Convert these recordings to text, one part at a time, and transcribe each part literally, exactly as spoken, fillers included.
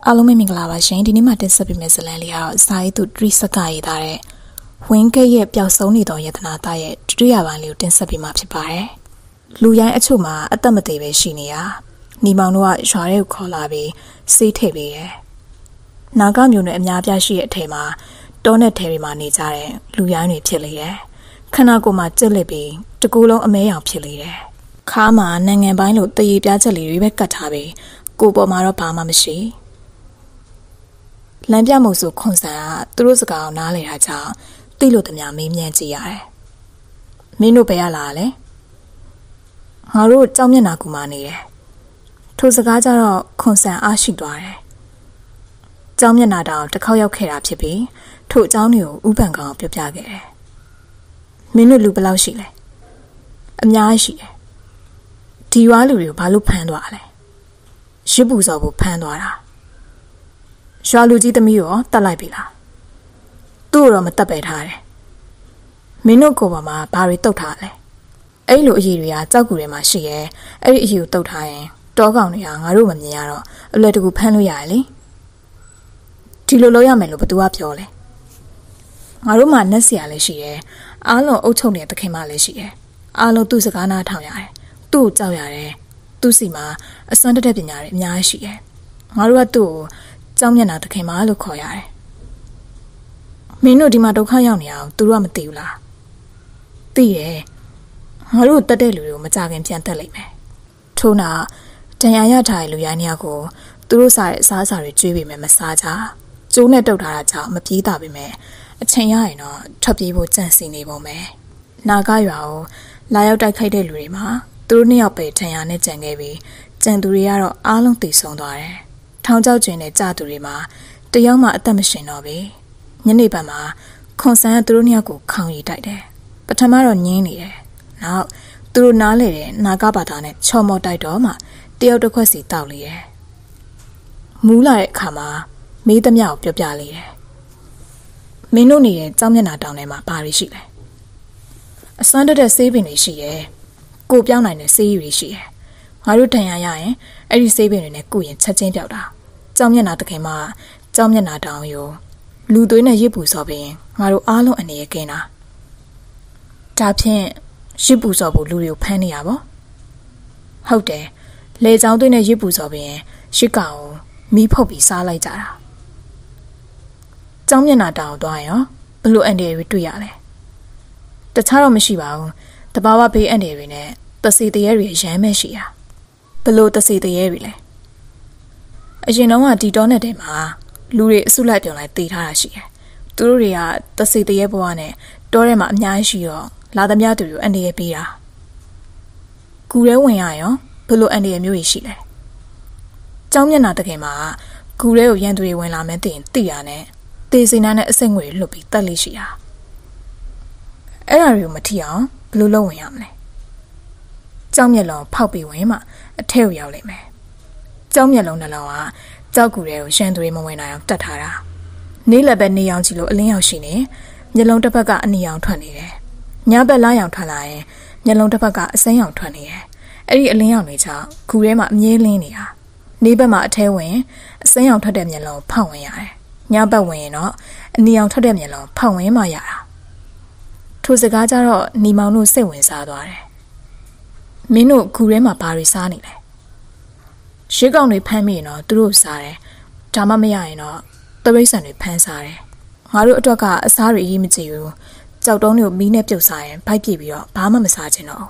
အားလုံးပဲမင်္ဂလာပါရှင်ဒီနေ့မှတင်ဆက်ပေးမယ့်ဇာတ်လမ်းလေးကတော့စာရေးသူတရိစကရေးသားတဲ့ဝင်းကိတ်ရဲ့ပျောက်ဆုံးနေသောယတနာသားရဲ့ဒုတိယပိုင်းလေးကိုတင်ဆက်ပေးမှာဖြစ်ပါတယ်လူရိုင်းအချို့မှာအသက်မသေးပဲရှိနေရညီမောင်တို့ကရွာထဲကိုခေါ်လာပြီးစေးထည့်ပေးတယ်နာဂမျိုးနဲ့အများပြားရှိတဲ့အထက်မှာတောနဲ့ထဲတွေမှာနေကြတဲ့လူရိုင်းတွေဖြစ်လေတယ်ခဏကိုမှကြက်လက်ပြီးတကူလုံးအမဲရောင်ဖြစ်လေတယ်ခါမှာနိုင်ငံပိုင်းလို့တရေပြားချက်လေးတွေပဲကတ်ထားပြီးကိုပေါ်မှာတော့ဘာမှမရှိလမ်းပြမို့ဆိုခွန်ဆန်ကသူတို့စကားကိုနားလေတာကြောင့်သိလို့တများမေးမြန်းကြည့်ရတယ်။မင်းတို့ဘယ်ရလာလဲ။ငါတို့ကြောင်မျက်နာကူမနေတယ်။ထိုစကားကြတော့ခွန်ဆန်အားရှိသွားတယ်။ကြောင်မျက်နာတောင်တစ်ခေါက်ရောက်ခဲ့တာဖြစ်ပြီးထိုအကြောင်းတွေကိုဥပန်ကောင်ပြောပြခဲ့တယ်။မင်းတို့လူဘယ်လောက်ရှိလဲ။အများကြီးရှိတယ်။ဒီရွာလူတွေကိုဘာလို့ဖမ်းသွားလဲ။ရစ်ပူစော်ကိုဖမ်းသွားတာ။ရွာလူကြီးသမီးရောတတ်လိုက်ပြီလားသူ့တော့မတတ်ပဲထားတယ်မင်းတို့ကိုပေါ်မှာဘာတွေတုတ်ထားလဲအဲ့လိုအရေးတွေကကြောက်ကူထဲမှာရှိရဲအဲ့ဒီအရေးကိုတုတ်ထားရင်တောကောင်တွေကငါတို့မမြင်ရတော့အလွယ်တကူဖမ်းလို့ရတယ်လေဒီလိုလုပ်ရမယ်လို့ဘသူကပြောလဲငါတို့မှနက်เสียလည်းရှိရဲအားလုံးအုပ်ချုပ်နေတဲ့သခင်မလည်းရှိရဲအားလုံးသူ့စကားနားထောင်ရတယ်သူ့ကိုကြောက်ရတယ်သူ့စီမှာအစွမ်းတက်တဲ့ပညာတွေအများကြီးရှိရဲငါတို့ကသူ့ကိုကြောင်မျက်နှာတခင်မလို့ခေါ်ရတယ်။မင်းတို့ဒီမှာဒုက္ခရောက်နေအောင်သူတို့ကမသိဘူးလား။သိတယ်။ငါတို့တက်တဲ့လူတွေကိုမကြခင်ပြန်တက်လိုက်မယ်။ထို့နောက်တန်ရာရထားတဲ့လူရိုင်းများကိုသူတို့စားတဲ့အစားအစာတွေကျွေးပေးမယ်မစားကြ။ကျိုးနဲ့တုတ်ထားတာကြောင့်မပြေးတာပဲမယ်။အချိန်ရရင်တော့ထွက်ပြေးဖို့ကြံစီနေပုံပဲ။နာဂရွာကိုလာရောက်တိုက်ခိုက်တဲ့လူတွေမှာသူတို့နှစ်ယောက်ပဲတန်ရာနဲ့ကြံခဲ့ပြီးကြံသူတွေကတော့အားလုံးသိဆုံးသွားတယ်။ထောင်ချောက်ကျင်းတဲ့ကြာသူတွေမှာတယောက်မှအသက်မရှင်တော့ပဲညနေပိုင်းမှာခွန်ဆန်ကသူတို့နှစ်ယောက်ကိုခေါင်းရည်တိုက်တယ်ပထမတော့ညင်းနေတယ်နောက်သူတို့နားလေတဲ့နာဂဘာသာနဲ့ချော်မော်တိုက်တော့မှတယောက်တစ်ခွက်စီတောက်လေတယ်မူးလာတဲ့အခါမှာမေးသမျှကိုပြောပြလေတယ်မင်းတို့နေတဲ့ကြောင်မျက်နှာတောင်ထဲမှာဘာတွေရှိလဲအစွမ်းတက်တဲ့ဆေးပင်တွေရှိတယ်ကိုပြောင်းနိုင်တဲ့ဆေးရည်တွေရှိတယ်ငါတို့တန်ရရရင်အဲ့ဒီဆေးပင်တွေနဲ့ကုရင်ချက်ချင်းပြောက်တာကြောင်မျက်နှာတခင်မှာကြောင်မျက်နှာတောင်ရောလူသွေးနဲ့ရစ်ပူစော်ပင်ငါတို့အားလုံးအနေနဲ့ကင်းတာဒါဖြင့်ရစ်ပူစော်ဖို့လူတွေကိုဖမ်းနေရပါဟုတ်တယ်လေချောင်းသွေးနဲ့ရစ်ပူစော်ပင်ရစ်ကောင်မီးဖုတ်ပြီးစားလိုက်ကြတာကြောင်မျက်နှာတောင်သွားရောဘလို့အန်ဒီတွေတွေ့ရလဲတခြားတော့မရှိပါဘူးတဘာဝဘေးအန်ဒီတွေနဲ့တစီတရဲတွေရမ်းမဲ့ရှိတာဘလို့တစီတရဲတွေလဲအရင်တော့ကဒီတောနဲ့တဲမှာလူတွေအစုလိုက်ပြောင်းလိုက်တည်ထားတာရှိတယ်သူတို့တွေကတစီတရဲဘဝနဲ့တောထဲမှာအများကြီးရှိတော့လာသမျှသူတွေအန်ဒီရဲပေးတာကူရဲဝင်ရရောဘလို့အန်ဒီရဲမျိုးကြီးရှိလဲကျောင်းမျက်နှာတခင်မှာကူရဲကိုရန်သူတွေဝင်လာမယ်တင်တိရနဲ့တေးစင်နာနဲ့အစိမ့်ငွေလွတ်ပြီးတက်လေးရှိတာအဲ့ဒါတွေကိုမထီအောင်ဘလို့လုံးဝင်ရမလဲကြောင်မျက်လုံးဖောက်ပြီးဝင်မှအထက်ကိုရောက်လိမ့်မယ်။ကြောင်မျက်လုံးနှလုံးကကြောက်ကူတွေကိုရှမ်းသွေးမဝင်နိုင်အောင်တတ်ထားတာ။နေ့လည်းပဲနေရောင်ကြည့်လို့အလင်းရောင်ရှိနေမျက်လုံးတစ်ဖက်ကအနီရောင်ထွက်နေတယ်။ညဘက်လာရောင်ထွက်လာရင်မျက်လုံးတစ်ဖက်ကအစိမ်းရောင်ထွက်နေတယ်။အဲ့ဒီအလင်းရောင်တွေကြောင့်ကူထဲမှာအမြဲလင်းနေတာ။နေ့ဘက်မှာအထဲဝင်အစိမ်းရောင်ထွက်တဲ့မျက်လုံးဖောက်ဝင်ရတယ်။ညဘက်ဝင်ရင်တော့အနီရောင်ထွက်တဲ့မျက်လုံးဖောက်ဝင်မှရတာ။ထိုစကားကြတော့ညီမောင်တို့စိတ်ဝင်စားသွားတယ်။မင်းတို့ကူထဲမှာဘာတွေစားနေလဲရှေးကောင်တွေဖမ်းမိရင်တော့သူတို့စားတယ်ဒါမှမရရင်တော့တပိတ်ဆန်တွေဖမ်းစားတယ်ငါတို့အတွက်ကအစားတွေအရေးမကြီးဘူးကြောက်တုံးတွေကိုမီးနဲ့ပြုတ်စားရင်ဗိုက်ပြစ်ပြီးတော့ဘာမှမစားချင်တော့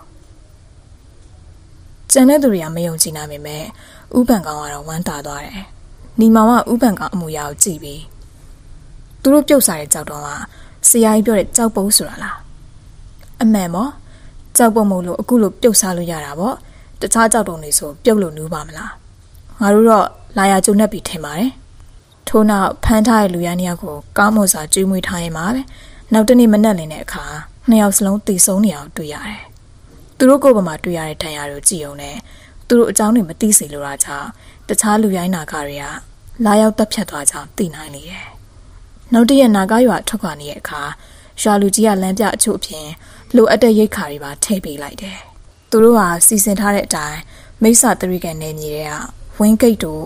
ကျန်တဲ့သူတွေကမယုံကြည်နိုင်ပေမဲ့ဥပန်ကောင်ကတော့ဝမ်းသာသွားတယ်ညီမောင်ကဥပန်ကောင်အမူအရာကိုကြည့်ပြီးသူတို့ပြုတ်စားတဲ့ကြောက်တုံးကဆရာကြီးပြောတဲ့ကြောက်ပုတ်ဆိုတာလားအမှန်ပေါ့ကြောက်ပုံမို့လို့အခုလိုပြုတ်စားလို့ရတာပေါ့တခြားကြောက်တုံတွေဆိုပြုတ်လို့နူးပါမလားငါတို့တော့လာရကျုံနဲ့ပြီးထင်ပါတယ်ထို့နောက်ဖမ်းထားတဲ့လူရန်ယောက်ကိုကောင်းမွန်စွာကျွေးမွေးထားရင်ပါပဲနောက်တနေ့မနက်လင်းတဲ့အခါနှစ်ယောက်စလုံးတည်ဆုံးနေအောင်တွေ့ရတယ်သူတို့ကိုယ်ပေါ်မှာတွေ့ရတဲ့ဒဏ်ရာတွေကိုကြည့်အောင်နဲ့သူတို့အကြောင်းတွေမသိစေလိုတာကြောင့်တခြားလူရိုင်းနာကတွေကလာရောက်တက်ဖြတ်သွားကြောင်းသိနိုင်လေတယ်နောက်တရက်နာကရွာထွက်ခွာနေတဲ့အခါရွာလူကြီးကလမ်းပြအချို့အပြင်လိုအပ်တဲ့ရိတ်ခါတွေပါထည့်ပေးလိုက်တယ်သူတို့ဟာစီစဉ်ထားတဲ့အတိုင်းမိစ္ဆာတရိကန်နေမြေတွေကဝင်းကိတ်တို့ဝ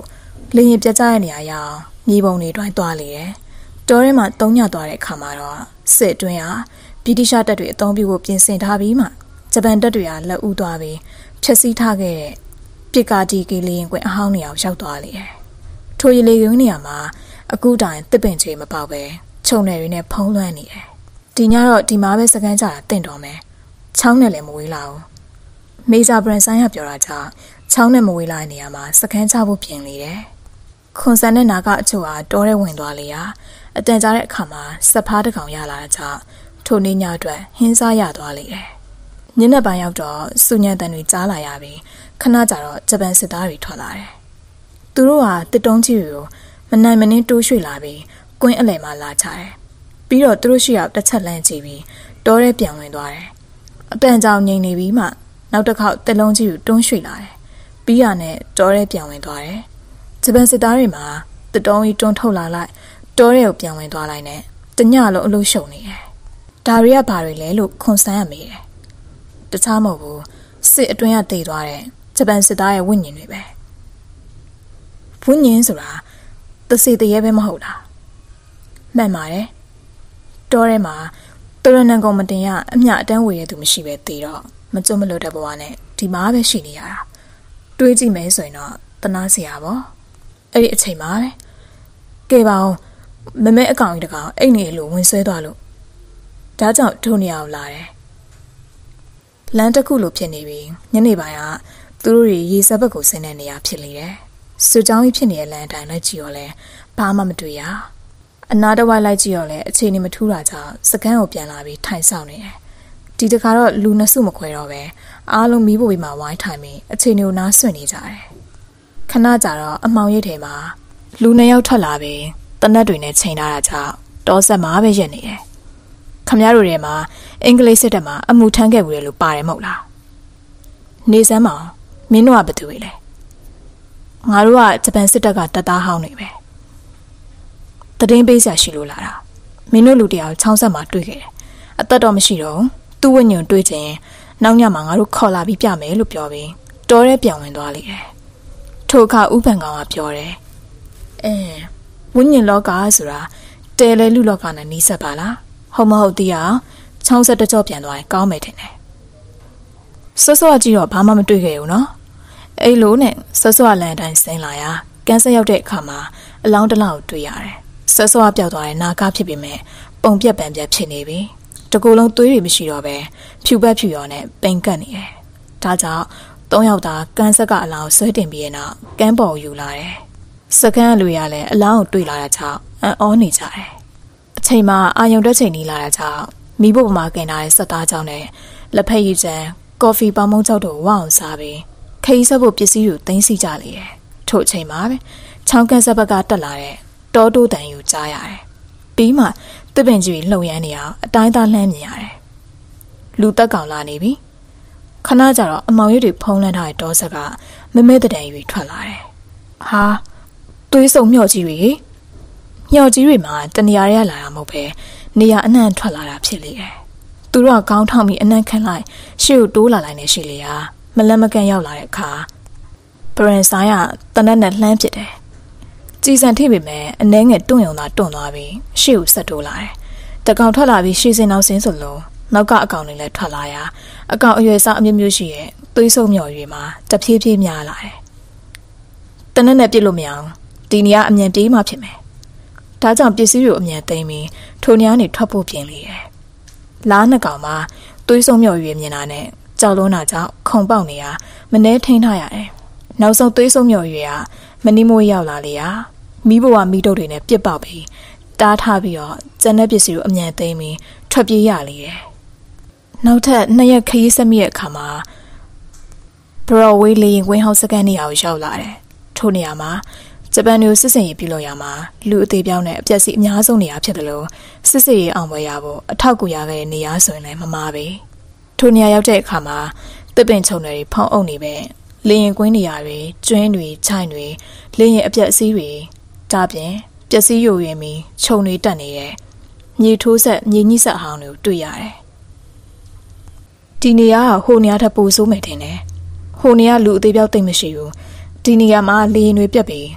လေရင်ပြတ်ကျတဲ့နေရာရောက်မြေပုံတွေတွိုင်းသွားလေတယ်တောထဲမှာတုံးညသွားတဲ့အခါမှာတော့စစ်အတွင်းဟာဗြိတိရှတပ်တွေအုံပြုဖို့ပြင်ဆင်ထားပြီးမှဂျပန်တပ်တွေကလက်ဦးသွားပြီးဖျက်ဆီးထားခဲ့တဲ့ပစ်ကာတီကီလေရင်ကွင်းအဟောင်းနေအောင်ရောက်သွားလေတယ်ထိုရေလေကွင်းနေရာမှာအခုတိုင်တစ်ပင်ချေမပေါက်ပဲခြုံနယ်တွေနဲ့ဖုံးလွှမ်းနေတယ်ဒီညတော့ဒီမှာပဲစကန်းကြတာတင့်တော်မယ်ချောင်းနဲ့လည်းမဝေးလာဘူးမေဂျာဘရန်ဆိုင်ကပြောတာကြောင့်ချောင်းနဲ့မဝေးလာတဲ့နေရာမှာစကန်းချဖို့ပြင်နေတယ်ခွန်ဆန်တဲ့နာကအချို့ဟာတောထဲဝင်သွားလေရာအတန်ကြားတဲ့အခါမှာစက်ဖားတစ်ကောင်ရလာတဲ့ကြောင့်ထိုနေ့ညအတွက်ဟင်းစားရသွားလေတယ်ညနေပိုင်းရောက်တော့စုညံတန်တွေကြားလာရပြီးခဏကြာတော့ဂျပန်စစ်သားတွေထွက်လာတယ်သူတို့ဟာတစ်တုံးကြီးကိုမနိုင်မနှင်းတိုးရွှေ့လာပြီးကွင်းအလယ်မှာလာချတယ်ပြီးတော့သူတို့ရှိရောက်တစ်ချက်လန့်ကြည့်ပြီးတောထဲပြန်ဝင်သွားတယ်အတန်ကြောင်ငြိမ်နေပြီးမှနောက်တစ်ခေါက်တစ်လုံးကြီးကိုတွန်းရွှေ့လာတယ်ပြီးရနဲ့တောထဲပြန်ဝင်သွားတယ်ဂျပန်စစ်သားတွေမှာတစ်တုံးကြီးတွန်းထုတ်လာလိုက်တောထဲကိုပြန်ဝင်သွားလိုက်နဲ့တညလုံးအလို့ရှုံနေတယ်ဒါတွေကဘာတွေလဲလို့ခွန်ဆန်းရမေးတယ်တခြားမဟုတ်ဘူးစစ်အတွင်းကတည်သွားတဲ့ဂျပန်စစ်သားရဲ့ဝိညာဉ်တွေပဲဝိညာဉ်ဆိုတာတစေတရေပဲမဟုတ်လားမှန်ပါတယ်တောထဲမှာတရဏံကောင်မတင်ရအမျှအတန်းဝေရသူမရှိပဲတည်တော့မကြွမလို့တဲ့ဘဝနဲ့ဒီမှာပဲရှိနေရတာတွေးကြည့်မယ်ဆိုရင်တော့တနာစရာပေါ့အဲ့ဒီအချိန်မှာပဲကဲပါဦးမမဲအကောင်ကြီးတကောင်အိတ်နေလို့ဝင်ဆွဲသွားလို့ဒါကြောင့်ထိုးနေအောင်လာတယ်လမ်းတစ်ခုလိုဖြစ်နေပြီညနေပိုင်းကသူတို့တွေရေစက်ဘက်ကိုဆင်းတဲ့နေရာဖြစ်လေတယ်စူချောင်းကြီးဖြစ်နေတဲ့လမ်းအတိုင်းလိုက်ကြည့်ရောလဲဘာမှမတွေ့ရအနာတဝိုက်လိုက်ကြည့်ရောလဲအခြေအနေမထူးတာကြောင့်စကန်ကိုပြန်လာပြီးထိုင်ဆောင်နေတယ်ဒီတခါတော့လူနှစ်စုမခွဲတော့ပဲအားလုံးမီးဖို့ပြီးမှဝိုင်းထိုင်ပြီးအခြေအနေကိုနားဆွင့်နေကြတယ်ခဏကြာတော့အမှောင်ရိပ်ထဲမှာလူနှစ်ယောက်ထွက်လာပြီးတနက်တွေနဲ့ချိန်ထားတာကြောင့်တောဆက်မှာပဲရက်နေတယ်ခမရတို့ထဲမှာအင်္ဂလိပ်စစ်တပ်မှာအမှုထမ်းခဲ့ဘူးလေလို့ပါတယ်မဟုတ်လားနေစမ်းမောင်မင်းတို့ကဘာတူလဲငါတို့ကဂျပန်စစ်တပ်ကတပ်သားဟောင်းနေပဲတည်င်းပေးစရာရှိလို့လာတာမင်းတို့လူတယောက်ချောင်းဆက်မှာတွေ့ခဲ့တယ်အသက်တော့မရှိတော့သူ့ဝိညာဉ်တွေ့ချင်နောက်ညမှာငါတို့ခေါ်လာပြီးပြမယ်လို့ပြောပြီးတောထဲပြန်ဝင်သွားလိမ့်တယ်ထိုအခါဥပန်ကောင်ကပြောတယ်အဲဝိညာဉ်လောကဆိုတာတဲလဲလူလောကနဲ့နီးစပ်ပါလားဟုတ်မဟုတ်သေးအောင်ချောင်းဆက်တကြောပြန်သွားရင်ကောင်းမယ်ထင်တယ်ဆော့ဆော့ကြည့်တော့ဘာမှမတွေ့ခဲ့ဘူးနော်အဲ့လိုနဲ့ဆော့ဆော့လန်တိုင်းဆင်းလာရာကန်ဆက်ရောက်တဲ့အခါမှာအလောင်းတစ်လောက်တွေ့ရတယ်ဆော့ဆော့ပြောက်သွားတဲ့နာကဖြစ်ပေမဲ့ပုံပြက်ပန်ပြက်ဖြစ်နေပြီတကူလုံးသွေးတွေမရှိတော့ပဲဖြူပတ်ဖြူရောနဲ့ပိန်ကတ်နေတယ်ဒါကြောင့်သုံးယောက်သားကန်ဆက်ကအလောင်းဆွဲတင်ပြီးရဲ့နောက်ကမ်းပေါ်ယူလာတယ်စကန်လူရလည်းအလောင်းကိုတွေ့လာတာကြောင့်အံ့ဩနေကြတယ်အချိန်မှာအာယုံတက်ချိန်နီးလာတာကြောင့်မိဖို့ပမာကင်ထားတဲ့စက်သားကြောင့်နဲ့လက်ဖက်ရည်ချမ်းကော်ဖီပေါင်းမုံကြောက်တို့ဝအောင်စားပြီးခရီးဆက်ဖို့ပစ္စည်းတွေသိမ်းဆီးကြလေတယ်ထို့အချိန်မှာပဲချောင်းကန်ဆက်ဘက်ကတက်လာတဲ့တောတိုးတန်ယူကြားရတယ်ပြီးမှတစ်ပင်ကြီးလှုပ်ရမ်းနေအောင်အတိုင်းသားလှမ်းမြင်ရတယ်လူတက်ကောင်လာနေပြီခဏကြာတော့အမောင်ရည်တွေဖုံးလန်းထားတဲ့တောဆက်ကမမဲတဲ့တန်ယူထွက်လာတယ်ဟာသွေးစုံမြော့ကြီးတွေမြော့ကြီးတွေမှာတနေရာရဲလာတာမဟုတ်ပဲနေရာအနှံ့ထွက်လာတာဖြစ်လေတယ်သူတို့ကခေါင်းထောက်ပြီးအနှံ့ခန့်လိုက်ရှေ့ကိုတိုးလာလိုက်နေရှိလေရာမလန့်မကန့်ရောက်လာတဲ့အခါပရင်ဆိုင်ကတနက်နဲ့လှမ်းပစ်တယ်ကြည်စံထိပေမဲ့အနှဲငယ်တွန့်ယုံသာတွန့်သွားပြီးရှေ့ကိုဆက်တိုးလာတယ်တကောင်ထွက်လာပြီးရှေ့စင်နောက်စင်းဆိုလို့နောက်ကအကောင်တွေလည်းထွက်လာရာအကောင်အရွယ်စားအမျိုးမျိုးရှိရဲ့သွေးဆုံမြော်ရွေမှာတဖြည်းဖြည်းများလာတယ်တနက်နဲ့ပြစ်လို့မရအောင်ဒီနေရာအမြန်ပြေးမှဖြစ်မယ်ဒါကြောင့်ပစ္စည်းတွေအမြန်သိမ်းပြီးထိုနေရာနေထွက်ဖို့ပြင်လေတယ်လားနှစ်ကောင်မှာသွေးဆုံမြော်ရွေမြင်တာနဲ့ကြောက်လုံးတာကြောင့်ခုံပေါက်နေရမနှဲထိန်းထားရတယ်နောက်ဆုံးသွေးဆုံမြော်ရွေကမနီမိုးရောက်လာလေရာမိဘဝမိတုပ်တွေနဲ့ပြစ်ပေါက်ပြီးတားထားပြီးတော့ကျန်တဲ့ပစ္စည်းကိုအမြန်သိမ်းပြီးထွက်ပြေးရလေတယ်နောက်ထပ်နှစ်ရက်ခရီးဆက်မိတဲ့အခါမှာဘရော့ဝေးလေရင်ဝင်းဟောက်စကန်နေရာကိုရောက်လာတယ်ထိုနေရာမှာဂျပန်မျိုးစစ်စင်ရေးပြုလုပ်ရမှာလူအသေးပြောင်းနဲ့အပျက်စီးအများဆုံးနေရာဖြစ်တယ်လို့စစ်စစ်ရေးအောင်ပွဲရဖို့အထောက်ကူရခဲ့တဲ့နေရာဆိုရင်လည်းမမှားပဲထိုနေရာရောက်တဲ့အခါမှာတစ်ပင်ချုံတွေဖောင်းအုပ်နေပဲလေရင်ကွင်းနေရာတွေကျွင်းတွေခြိုင်တွေလေရင်အပျက်အစီးတွေဒါပြင်ပျက်စီးယိုယွင်းပြီးခြုံတွေတက်နေတယ်မြေထိုးဆက်မြေညှိဆက်ဟောင်းတွေကိုတွေ့ရတယ်ဒီနေရာကဟိုနေရာထပ်ပိုဆိုးမယ်ထင်တယ်ဟိုနေရာလူအသေးပြောက်သိမ့်မရှိဘူးဒီနေရာမှာလေရင်တွေပြက်ပြီး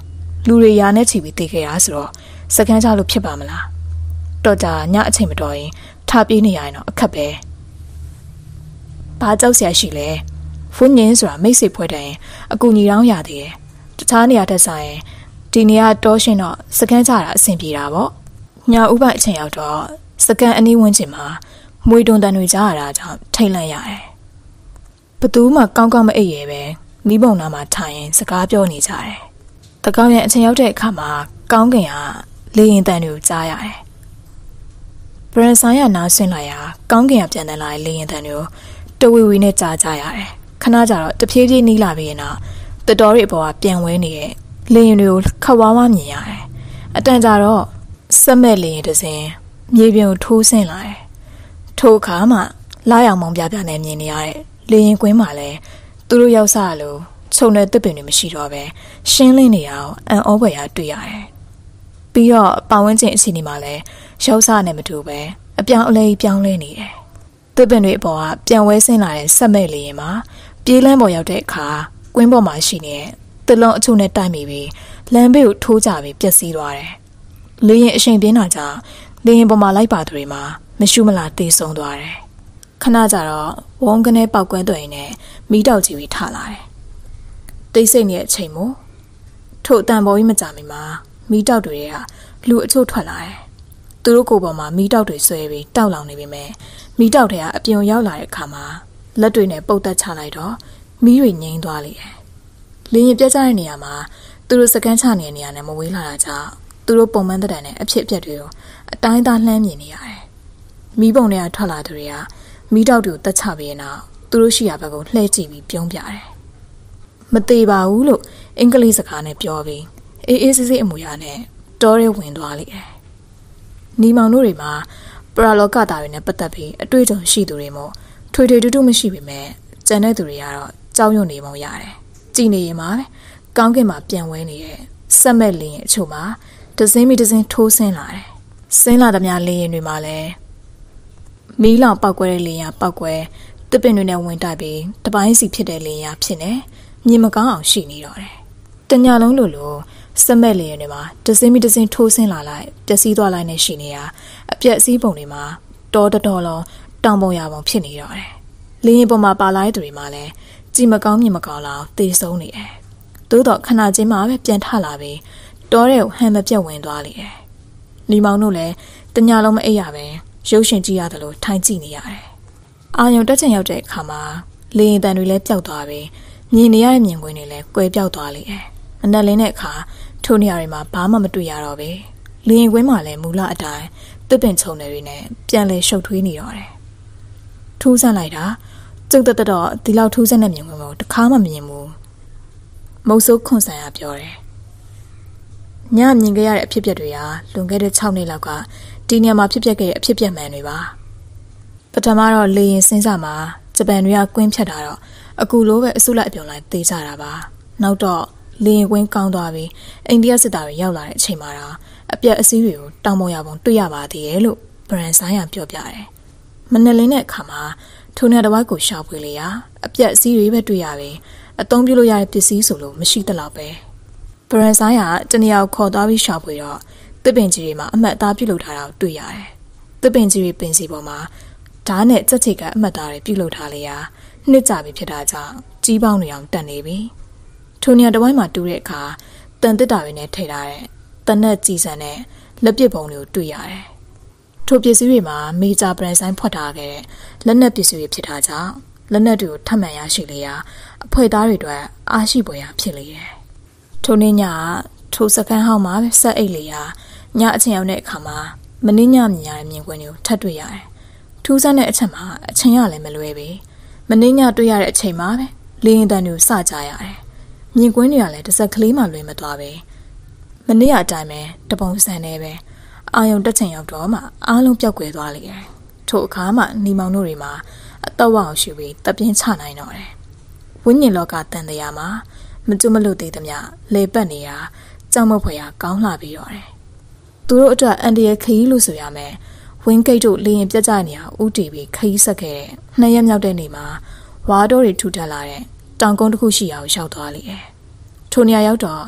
လူတွေရာနဲ့ချီပြီးတေးခဲ့ရဆိုတော့စကန်ချလို့ဖြစ်ပါမလားတော်ကြညအချိန်မတော်ရင်ထားပြေးနေရရင်တော့အခက်ပဲဘာကြောက်စရာရှိလဲဖုန်ညင်းဆိုတာမိတ်ဆွေဖွဲ့တယ်အကူညီတောင်းရသေးတယ်တခြားနေရာတက်ဆိုင်ဒီနေရာတောရှင်တော့စကန်ချတာအဆင်ပြေတာပေါ့ညဥပိုက်အချိန်ရောက်တော့စကန်အနီးဝန်းကျင်မှာမွေတွန်တန်တွေကြားရတာကြောင့်ထိတ်လန့်ရတယ်ဘသူမှကောင်းကောင်းမအိပ်ရဲပဲမိဘုံနာမှာထိုင်ရင်စကားပြောနေကြတယ်တကောင်းရဲ့အချိန်ရောက်တဲ့အခါမှာကောင်းကင်ကလေရင်တန်တွေကိုကြားရတယ်ဘရန်ဆိုင်ရနားဆင်းလာရာကောင်းကင်ကပြန်တန်လာတဲ့လေရင်တန်တွေကိုတဝီဝီနဲ့ကြားကြရတယ်ခဏကြာတော့တဖြည်းဖြည်းနီးလာပြီးရင်တော့တတော်တွေအပေါ်ကပြန်ဝဲနေတဲ့လေရင်တွေကိုခက်ဝါးဝါမြင်ရတယ်အတန်ကြာတော့စက်မဲ့လေရင်တစ်စင်းမြေပြင်ကိုထိုးဆင်းလာတယ်ထိုအခါမှလာရောက်မောင်ပြပြနဲ့မြင်နေရတဲ့လေရင်ကွင်းမှာလဲသူတို့ရောက်စားလို့ခြုံတဲ့တစ်ပင်တွေမရှိတော့ပဲရှင်းလင်းနေရအောင်အန်အောဘွယ်ရတွေ့ရတယ်ပြီးတော့ပတ်ဝန်းကျင်အခြေအနေမှာလဲရောက်စားနဲ့မတူပဲအပြောင်းအလဲပြောင်းလဲနေတယ်တစ်ပင်တွေအပေါ်ကပြန်ဝဲဆင်းလာတဲ့စက်မဲ့လေရင်မှာပြေးလန်းပေါ်ရောက်တဲ့အခါကွင်းပေါ်မှာရှိနေတဲ့တလုံးအချို့နဲ့တိုက်မိပြီးလမ်းဘေးကိုထိုးကြပြီးပျက်စီးသွားတယ်လေရင်အရှိန်ပြင်းတာကြောင့်လေရင်ပေါ်မှာလိုက်ပါသူတွေမှာမရှုမလားတေးဆုံးသွားတယ်ခဏကြာတော့ဝုန်းကနေပေါက်ကွဲသွင်းနဲ့မီးတောက်ကြီးပြီးထလာတယ်တိတ်ဆိတ်နေတဲ့အချိန်မို့ထို့အတန်ပေါ်ကြီးမကြမီမှာမီးတောက်တွေကလူအချို့ထွက်လာတယ်သူတို့ကိုယ်ပေါ်မှာမီးတောက်တွေဆွဲပြီးတောက်လောင်နေပေမဲ့မီးတောက်တွေကအပြုံရောက်လာတဲ့အခါမှာလက်တွေနဲ့ပုတ်တက်ချလိုက်တော့မီးတွေငြိမ်းသွားလေတယ်လေရင်ပြတ်ကျတဲ့နေရာမှာသူတို့စကန်ချနေတဲ့နေရာနဲ့မဝေးလာတာကြောင့်သူတို့ပုံမှန်တဲ့တန်နဲ့အဖြစ်အပျက်တွေကိုအတိုင်းသားလှမ်းမြင်နေရတယ်မီးပုံတွေကထွက်လာသူတွေကမီးတောက်တွေကိုတက်ချပြီးနောက်သူတို့ရှိရာဘက်ကိုလှည့်ကြည့်ပြီးပြုံးပြတယ်မသေးပါဘူးလို့အင်္ဂလိပ်စကားနဲ့ပြောပြီးအေးအေးဆေးဆေးအမူအရာနဲ့တောထဲဝင်သွားလိမ့်တယ်နီမောင်တို့တွေမှာပရာလောကသားတွေနဲ့ပတ်သက်ပြီးအတွေ့အကြုံရှိသူတွေမို့ထွေထွေတူတူမရှိပေမဲ့ကျန်တဲ့သူတွေကတော့ကြောက်ရွံ့နေပုံရတယ်ကြည်နေရင်မှာပဲကောင်းကင်မှာပြန်ဝဲနေတဲ့စက်မဲ့လင်းရဲ့အချို့မှာဒဇင်းမီဒဇင်းထိုးဆင်းလာတယ်ဆင်းလာသမျှလင်းရင်တွေမှာလည်းမီးလောင်ပောက်ကွဲတဲ့လင်းရပောက်ကွဲတစ်ပင်တွေနဲ့ဝင်တိုက်ပြီးတပိုင်းစီဖြစ်တဲ့လင်းရဖြစ်နေမြင်မကောင်းအောင်ရှိနေတော့တယ်တညလုံးလိုလိုစက်မဲ့လင်းရင်တွေမှာဒဇင်းမီဒဇင်းထိုးဆင်းလာလိုက်ပျက်စီးသွားလိုက်နဲ့ရှိနေရအပြက်စီးပုံတွေမှာတော်တော်လုံးတောင်ပုံရပုံဖြစ်နေတော့တယ်လင်းရင်ပေါ်မှာပါလာတဲ့သူတွေမှာလည်းကြည်မကောင်းမြင်မကောင်းလောက်သေဆုံးနေတယ်သို့တော့ခဏချင်းမှပဲပြန်ထလာပြီးတောထဲကိုဟန်မပြတ်ဝင်သွားလေတယ်ညီမောင်တို့လည်းတညလုံးမအိပ်ရပဲရုပ်ရှင်ကြည့်ရတယ်လို့ထိုင်ကြည့်နေရတယ်အာယုံတက်ချင်ရောက်တဲ့အခါမှာလေရင်တန်တွေလည်းပျောက်သွားပြီးမြင်နေရတဲ့မြင်ကွင်းတွေလည်းကွယ်ပြောက်သွားလေတယ်အနက်လင်းတဲ့အခါထိုနေရာတွေမှာဘာမှမတွေ့ရတော့ပဲလေရင်ကွင်းမှာလည်းမူလအတိုင်းတစ်ပင်ချုံတွေနဲ့ပြန်လဲရှုပ်ထွေးနေတော့တယ်ထူးဆန်းလိုက်တာကျုပ်တက်တော့ဒီလောက်ထူးဆန်းတဲ့မြင်ကွင်းကိုတစ်ခါမှမမြင်ဘူးမုတ်ဆိုးခွန်ဆန်ရပြောတယ်ညမြင်ခဲ့ရတဲ့အဖြစ်အပျက်တွေဟာလွန်ခဲ့တဲ့၆နှစ်လောက်ကဒီနေရာမှာဖြစ်ပျက်ခဲ့တဲ့အဖြစ်အပျက်မှန်တွေပါပထမတော့လေရင်စင်းစာမှာဂျပန်တွေကကွင်းဖြတ်တာတော့အကူလိုပဲအစုလိုက်အပြုံလိုက်သေးကြတာပါနောက်တော့လေရင်ကွင်းကောင်းသွားပြီးအိန္ဒိယစစ်သားတွေရောက်လာတဲ့အချိန်မှာတော့အပြက်အစည်းတွေကိုတောင်ပေါ်ရပုံတွေ့ရပါသေးတယ်လို့ဘရန်ဆိုင်ရပြောပြတယ်မနက်လင်းတဲ့အခါမှာထိုနေရာတစ်ဝိုက်ကိုရှာဖွေလေရာအပြက်အစည်းတွေပဲတွေ့ရပြီးအသုံးပြုလို့ရတဲ့ပစ္စည်းဆိုလို့မရှိသလောက်ပဲဘရန်ဆိုင်ရတနေရာကိုခေါ်သွားပြီးရှာဖွေတော့တစ်ပင်ကြီးတွေမှာအမှတ်အသားပြုတ်လုပ်ထားတာကိုတွေ့ရတယ်တစ်ပင်ကြီးတွေပင်စီပေါ်မှာဓာတ်နဲ့ကြက်ချေကအမှတ်အသားတွေပြုတ်လုပ်ထားလေရာနှစ်ကြပြီဖြစ်တာကြောင့်ကြီးပေါင်းတွေအောင်တက်နေပြီထိုနေရာတစ်ဝိုက်မှာတူးတဲ့အခါတန်တစ်တာတွေနဲ့ထိထားတဲ့တနက်ကြည်စံနဲ့လက်ပစ်ပုံတွေကိုတွေ့ရတယ်ထိုပစ္စည်းတွေမှာမေဂျာဘရန်ဆိုင်ဖွက်ထားခဲ့တဲ့လက်နက်ပစ္စည်းတွေဖြစ်တာကြောင့်လက်နက်တွေကိုထပ်မံရရှိလေရာအဖွဲသားတွေအတွက်အားရှိပွဲရဖြစ်လေတယ်ထိုနေ့ညထိုစကန်ဟောင်းမှာဆက်အိတ်လေရာညအချိန်ရောက်တဲ့အခါမှာမင်းညမြင်ရတဲ့မြင်ကွင်းတွေကိုထပ်တွေ့ရတယ်ထူးဆန်းတဲ့အချက်မှာအချိန်ရလည်းမလွဲပဲမင်းညတွေ့ရတဲ့အချိန်မှာပဲလေရင်တန်တွေကိုစကြရတယ်မြင်ကွင်းတွေကလည်းတစ်စက်ကလေးမှလွဲမသွားပဲမနေ့ကအတိုင်းပဲတပုံစံနေပဲအာယုံတက်ချင်ရောက်တော့မှအားလုံးပြောက်ကွယ်သွားလေတယ်ထို့အခါမှညီမောင်တို့တွေမှာအတော့ဝအောင်ရှိပြီးတပြင်းချနိုင်တော့တယ်ဝိညာဉ်လောကတန်တရားမှာမကျွတ်မလွတ်သေးသမျှလေပတ်နေတာကြောက်မဖွယ်ရာကောင်းလှပြီးတော့တယ်သူတို့အတွက်အန်ဒီရဲ့ခရီးလို့ဆိုရမယ်ဝင်းကိတ်တို့လေရင်ပြတ်ကျနေအောင်ဥတီပြီးခရီးဆက်ခဲ့တဲ့နှစ်ရက်မြောက်တဲ့နေ့မှာဝါတော်တွေထူထပ်လာတဲ့တောင်ကုန်းတစ်ခုရှိရာကိုရောက်သွားလေတယ်ထိုနေရာရောက်တော့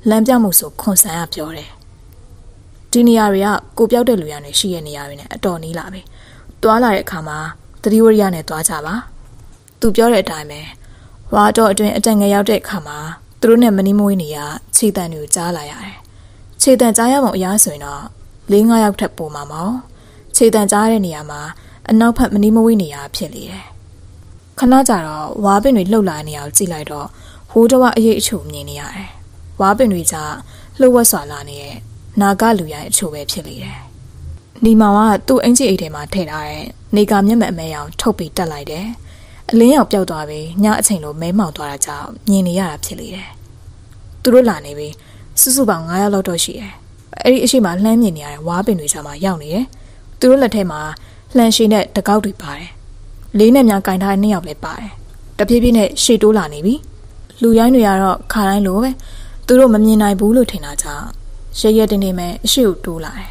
လမ်းပြမှုဆိုခွန်ဆန်းကပြောတယ်ဒီနေရာတွေကကိုပြောက်တဲ့လူရနေရှိရဲ့နေရာတွေနဲ့အတော်နီးလာပြီသွားလာတဲ့အခါမှာသတိဝရိယနဲ့သွားကြပါသူပြောတဲ့အတိုင်းပဲဝါတော့အတွင်းအတန်ငယ်ရောက်တဲ့အခါမှာသူတို့နဲ့မနီးမဝေးနေရခြေတံတွေကိုကြားလာရတယ်ခြေတံကြားရပုံအရားဆိုရင်တော့လေးငါးယောက်ထက်ပိုမှာမဟုတ်ခြေတံကြားတဲ့နေရာမှာအနောက်ဘက်မနီးမဝေးနေရဖြစ်လေတယ်ခဏကြာတော့ဝါပင်တွေလှုပ်လာတဲ့နေရာကိုကြည့်လိုက်တော့ဟိုးတော့အရေးအချို့မြင်နေရတယ်ဝါပင်တွေကြလှုပ်ဝက်စွာလာနေတဲ့နာဂလူရိုင်းအချို့ပဲဖြစ်လေတယ်နီမောင်ကသူ့အင်ဂျီအိတ်ထဲမှာထည့်ထားတဲ့နေကမျက်မှန်အမဲရောင်ထုတ်ပြီးတက်လိုက်တယ်အလင်းရောင်ပျောက်သွားပြီးညအချိန်လိုမဲမောင်သွားတာကြောင့်မြင်နေရတာဖြစ်လေတယ်သူတို့လာနေပြီးစုစုပေါင်း၅ယောက်လောက်တော့ရှိတယ်အဲ့ဒီအရှိမလှမ်းမြင်နေရတဲ့ဝါပင်တွေကြားမှာရောက်နေတယ်သူတို့လက်ထဲမှာလှန်ရှည်တဲ့တကောက်တွေပါတယ်လေးနဲ့များကင်ထားတဲ့နှစ်ယောက်လည်းပါတယ်တဖြည်းဖြည်းနဲ့ရှေ့တိုးလာနေပြီလူရိုင်းတွေကတော့ခါတိုင်းလိုပဲသူတို့မမြင်နိုင်ဘူးလို့ထင်တာကြောင့်ရရဲတင်းတင်းပဲအရှိကိုတိုးလာတယ်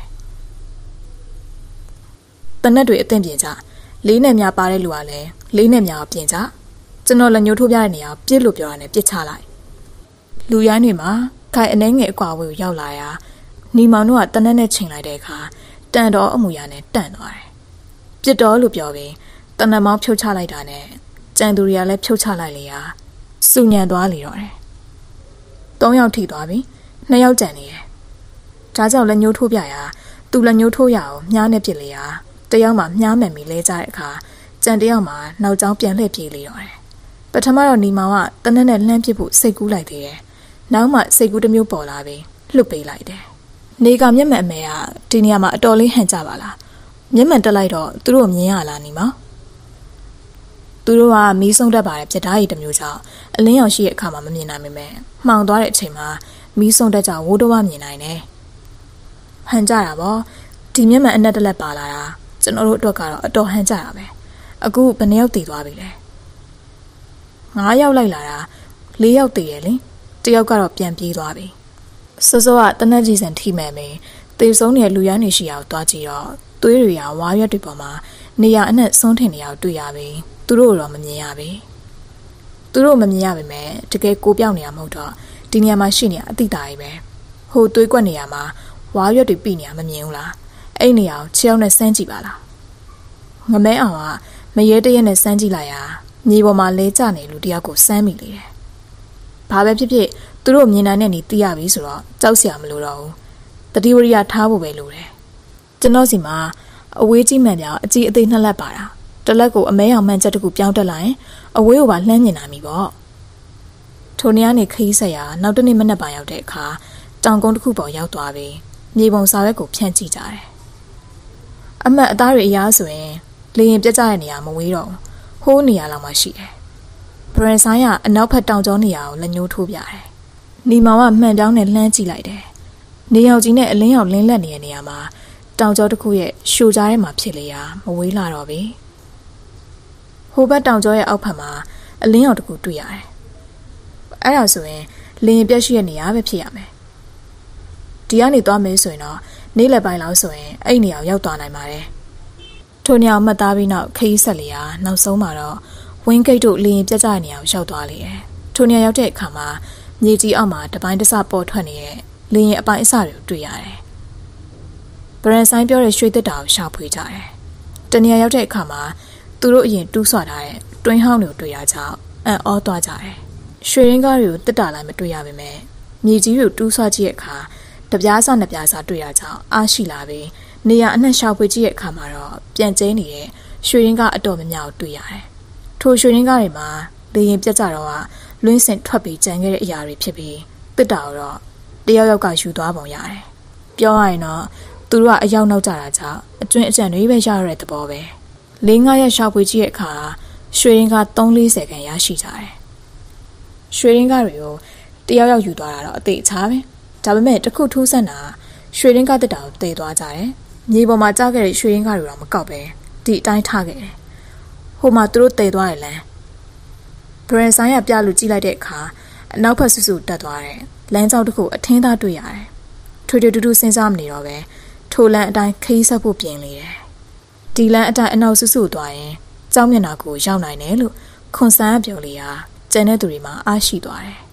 တနက်တွေအသင့်ပြင်ကြလေးနဲ့များပါတဲ့လူကလည်းလေးနဲ့များပြင်ကြကျွန်တော်လက်ညှိုးထိုးပြတဲ့နေရာပြစ်လို့ပြောတာနဲ့ပြစ်ချလိုက်လူရိုင်းတွေမှာခိုင်အနှဲငယ်အကွာဝေးကိုရောက်လာရာနီမောင်တို့ကတနက်နဲ့ချိန်လိုက်တဲ့အခါတန်တော်အမူအရာနဲ့တန့်သွားတယ်ပြစ်တော်လို့ပြောပြီးတနက်မောင်းဖြုတ်ချလိုက်တာနဲ့ကြံသူတွေကလည်းဖြုတ်ချလိုက်လေရာစူညံသွားလေတော့တယ်သုံးယောက်ထိသွားပြီနှစ်ယောက်ကြံနေတယ်ဒါကြောင့်လက်ညှိုးထိုးပြရာသူလက်ညှိုးထိုးရအောင်မြားနဲ့ပြစ်လေရာတယောက်မှမြားမှန်ပြီးလဲကြတဲ့အခါကြံတယောက်မှနောက်ကျောင်းပြန်လှည့်ပြေးလေတော့တယ်ပထမတော့နီမောင်ကတနက်နဲ့လှမ်းပစ်ဖို့စိတ်ကူးလိုက်သေးတယ်နောက်မှစိတ်ကူးတစ်မျိုးပေါ်လာပြီးလှုပ်ပေးလိုက်တယ်နေကမျက်မှန်အမေကဒီနေရာမှာအတော်လေးဟန်ကြပါလားမျက်မှန်တက်လိုက်တော့သူတို့မြင်ရလားနီမောင်သူတို့ကမီးဆုံးတတ်ပါတယ်ပြတားရည်တစ်မျိုးကြောင့်အလင်းရောင်ရှိတဲ့အခါမှာမမြင်နိုင်ပေမဲ့မှောင်သွားတဲ့အချိန်မှာမီးဆုံးတတ်ကြောင့်ဝိုးတော့မြင်နိုင်တယ်ဟန်ကြတာပေါ့ဒီမျက်မှန်အနက်တလက်ပါလာတာကျွန်တော်တို့အတွက်ကတော့အတော်ဟန်ကြတာပဲအခုဘယ်နှယောက်တည်သွားပြီလဲငါးယောက်လိုက်လာတာလေးယောက်တည်ရဲ့လေတယောက်ကတော့ပြန်ပြေးသွားပြီစောစောကတနက်ကြီးစံထိမှန်ပြီတေဆုံးနေတဲ့လူရန်နေရှိအောင်သွားကြည့်တော့သွေးတွေကဝါရွက်တွေပေါ်မှာနေရအနှက်ဆုံးထင်နေအောင်တွေ့ရပြီသူတို့တော့မမြင်ရပြီသူတို့မမြင်ရပါမယ်တကယ်ကိုပြောက်နေရမဟုတ်တော့ဒီနေရာမှာရှိနေရအတိတာကြီးပဲဟိုသွေးကွက်နေရမှာဝါရွက်တွေပြိနေရမမြင်ဘူးလားအဲ့နေရအောင်ခြေောက်နဲ့စမ်းကြည့်ပါလားငမဲအောင်ကမရဲတရက်နဲ့စမ်းကြည့်လိုက်ရာမြေပေါ်မှာလဲကျနေလူတယောက်ကိုစမ်းမိလေတယ်ဘာပဲဖြစ်ဖြစ်သူတို့မြင်နိုင်တဲ့နေသိရပြီဆိုတော့ကြောက်စရာမလိုတော့ဘူးတတိဝရိယထားဖို့ပဲလိုတယ်ကျွန်တော်စီမှာအဝေးကြီးမှန်ပြောင်အကြီးအသေးနှစ်လက်ပါတာတလက်ကိုအမဲအောင်မှန်ချက်တကူပြောင်းတက်လာရင်အဝေးကိုပါလှမ်းမြင်နိုင်ပြီပေါ့ထိုနေရာနေခရီးဆက်ရာနောက်တနေ့မနက်ပိုင်းရောက်တဲ့အခါတောင်ကုန်းတစ်ခုပေါ်ရောက်သွားပြီးမြေပုံစာရွက်ကိုဖြန့်ကြည့်ကြတယ်အမတ်အသားတွေအရားဆိုရင်လေရင်ပြတ်ကျတဲ့နေရာမဝေးတော့ဟိုးနေရာလောက်မှရှိတယ်ဘရန်ဆိုင်ကအနောက်ဘက်တောင်ကျောနေရာကိုလက်ညှိုးထိုးပြတယ်နီမောင်ကမှန်ပြောင်းနဲ့လှမ်းကြည့်လိုက်တယ်နေရောင်ကြီးနဲ့အလင်းရောင်လင်းလက်နေတဲ့နေရာမှာတောင်ကျောတစ်ခုရဲ့ရှိုကြားထဲမှာဖြစ်လေရာမဝေးလာတော့ပြီဟိုဘက်တောင်ကျောရဲ့အောက်ဖက်မှာအလင်းရောင်တစ်ခုတွေ့ရတယ်အဲ့ဒါဆိုရင်လင်းပြက်ရှိတဲ့နေရာပဲဖြစ်ရမယ်ဒီကနေသွားမယ်ဆိုရင်တော့နေ့လယ်ပိုင်းလောက်ဆိုရင်အဲ့နေရာရောက်သွားနိုင်ပါတယ်ထိုနေရာမှတ်သားပြီးနောက်ခရီးဆက်လေရာနောက်ဆုံးမှာတော့ဝင်းဂိတ်တို့လင်းပြက်ကြတဲ့နေရာကိုရောက်သွားလေတယ်ထိုနေရာရောက်တဲ့အခါမှာမြေကြီးအောက်မှာတပိုင်းတစပေါ်ထွက်နေတဲ့လင်းရဲ့အပိုင်းအစတွေကိုတွေ့ရတယ်ဗရန်ဆိုင်ပြောတဲ့ရွှေသစ်တာကိုရှာဖွေကြတယ်တနေရာရောက်တဲ့အခါမှာသူတို့အရင်တူးဆွထားတဲ့တွင်းဟောင်းတွေကိုတွေ့ရကြအံ့ဩသွားကြတယ်ရွှေရင်းကားတွေကိုတစ်တာလိုက်မတွေ့ရပါနဲ့မြေကြီးတွေကိုတူးဆွကြည့်တဲ့အခါတပြားစနှစ်ပြားစတွေ့ရကြအားရှိလာပြီးနေရာအနှံ့ရှာဖွေကြည့်တဲ့အခါမှာတော့ပြန်ကျဲနေတဲ့ရွှေရင်းကားအတော်များများကိုတွေ့ရတယ်ထိုရွှေရင်းကားတွေမှာလေရင်ပြတ်ကြတော့ကလွင်းစင်ထွက်ပြီးကြံခဲ့တဲ့အရာတွေဖြစ်ပြီးတစ်တာတော့တယောက်ယောက်ကယူသွားပုံရတယ်ပြောရရင်တော့သူတို့ကအရောက်နောက်ကြတာကြောင့်အကျွင်းအကျန်တွေပဲရရတဲ့သဘောပဲလေးငါးရက်ရှာဖွေကြည့်တဲ့အခါရွှေရင်းကားသုံးလေးဆယ်ခန့်ရရှိကြတယ်ရွှေရင်းကားတွေကိုတယောက်ယောက်ယူသွားတာတော့အသေးချာပဲဒါပေမဲ့တခုထူးဆန်းတာရွှေရင်းကားတက်တာကိုတည်သွားကြတယ်မြေပေါ်မှာကြားခဲ့တဲ့ရွှေရင်းကားတွေတော့မကောက်ပဲဒီအတိုင်းထားခဲ့တယ်ဟိုမှာသူတို့တည်သွားတယ်လမ်းဘရန်ဆိုင်ကပြလို့ကြည့်လိုက်တဲ့အခါအနောက်ဘက်ဆူဆူတက်သွားတယ်လမ်းကြောင်းတစ်ခုအထင်းသားတွေ့ရတယ်ထွေထွေတူတူစဉ်းစားမနေတော့ပဲထိုလမ်းအတိုင်းခရီးဆက်ဖို့ပြင်လေတယ်ဒီလမ်းအတိုင်းအနောက်ဆူဆူသွားရင်ကျောင်းမျက်နှာကိုရောက်နိုင်တယ်လို့ခွန်ဆန်းကပြောလေရာကျန်တဲ့သူတွေမှာအားရှိသွားတယ်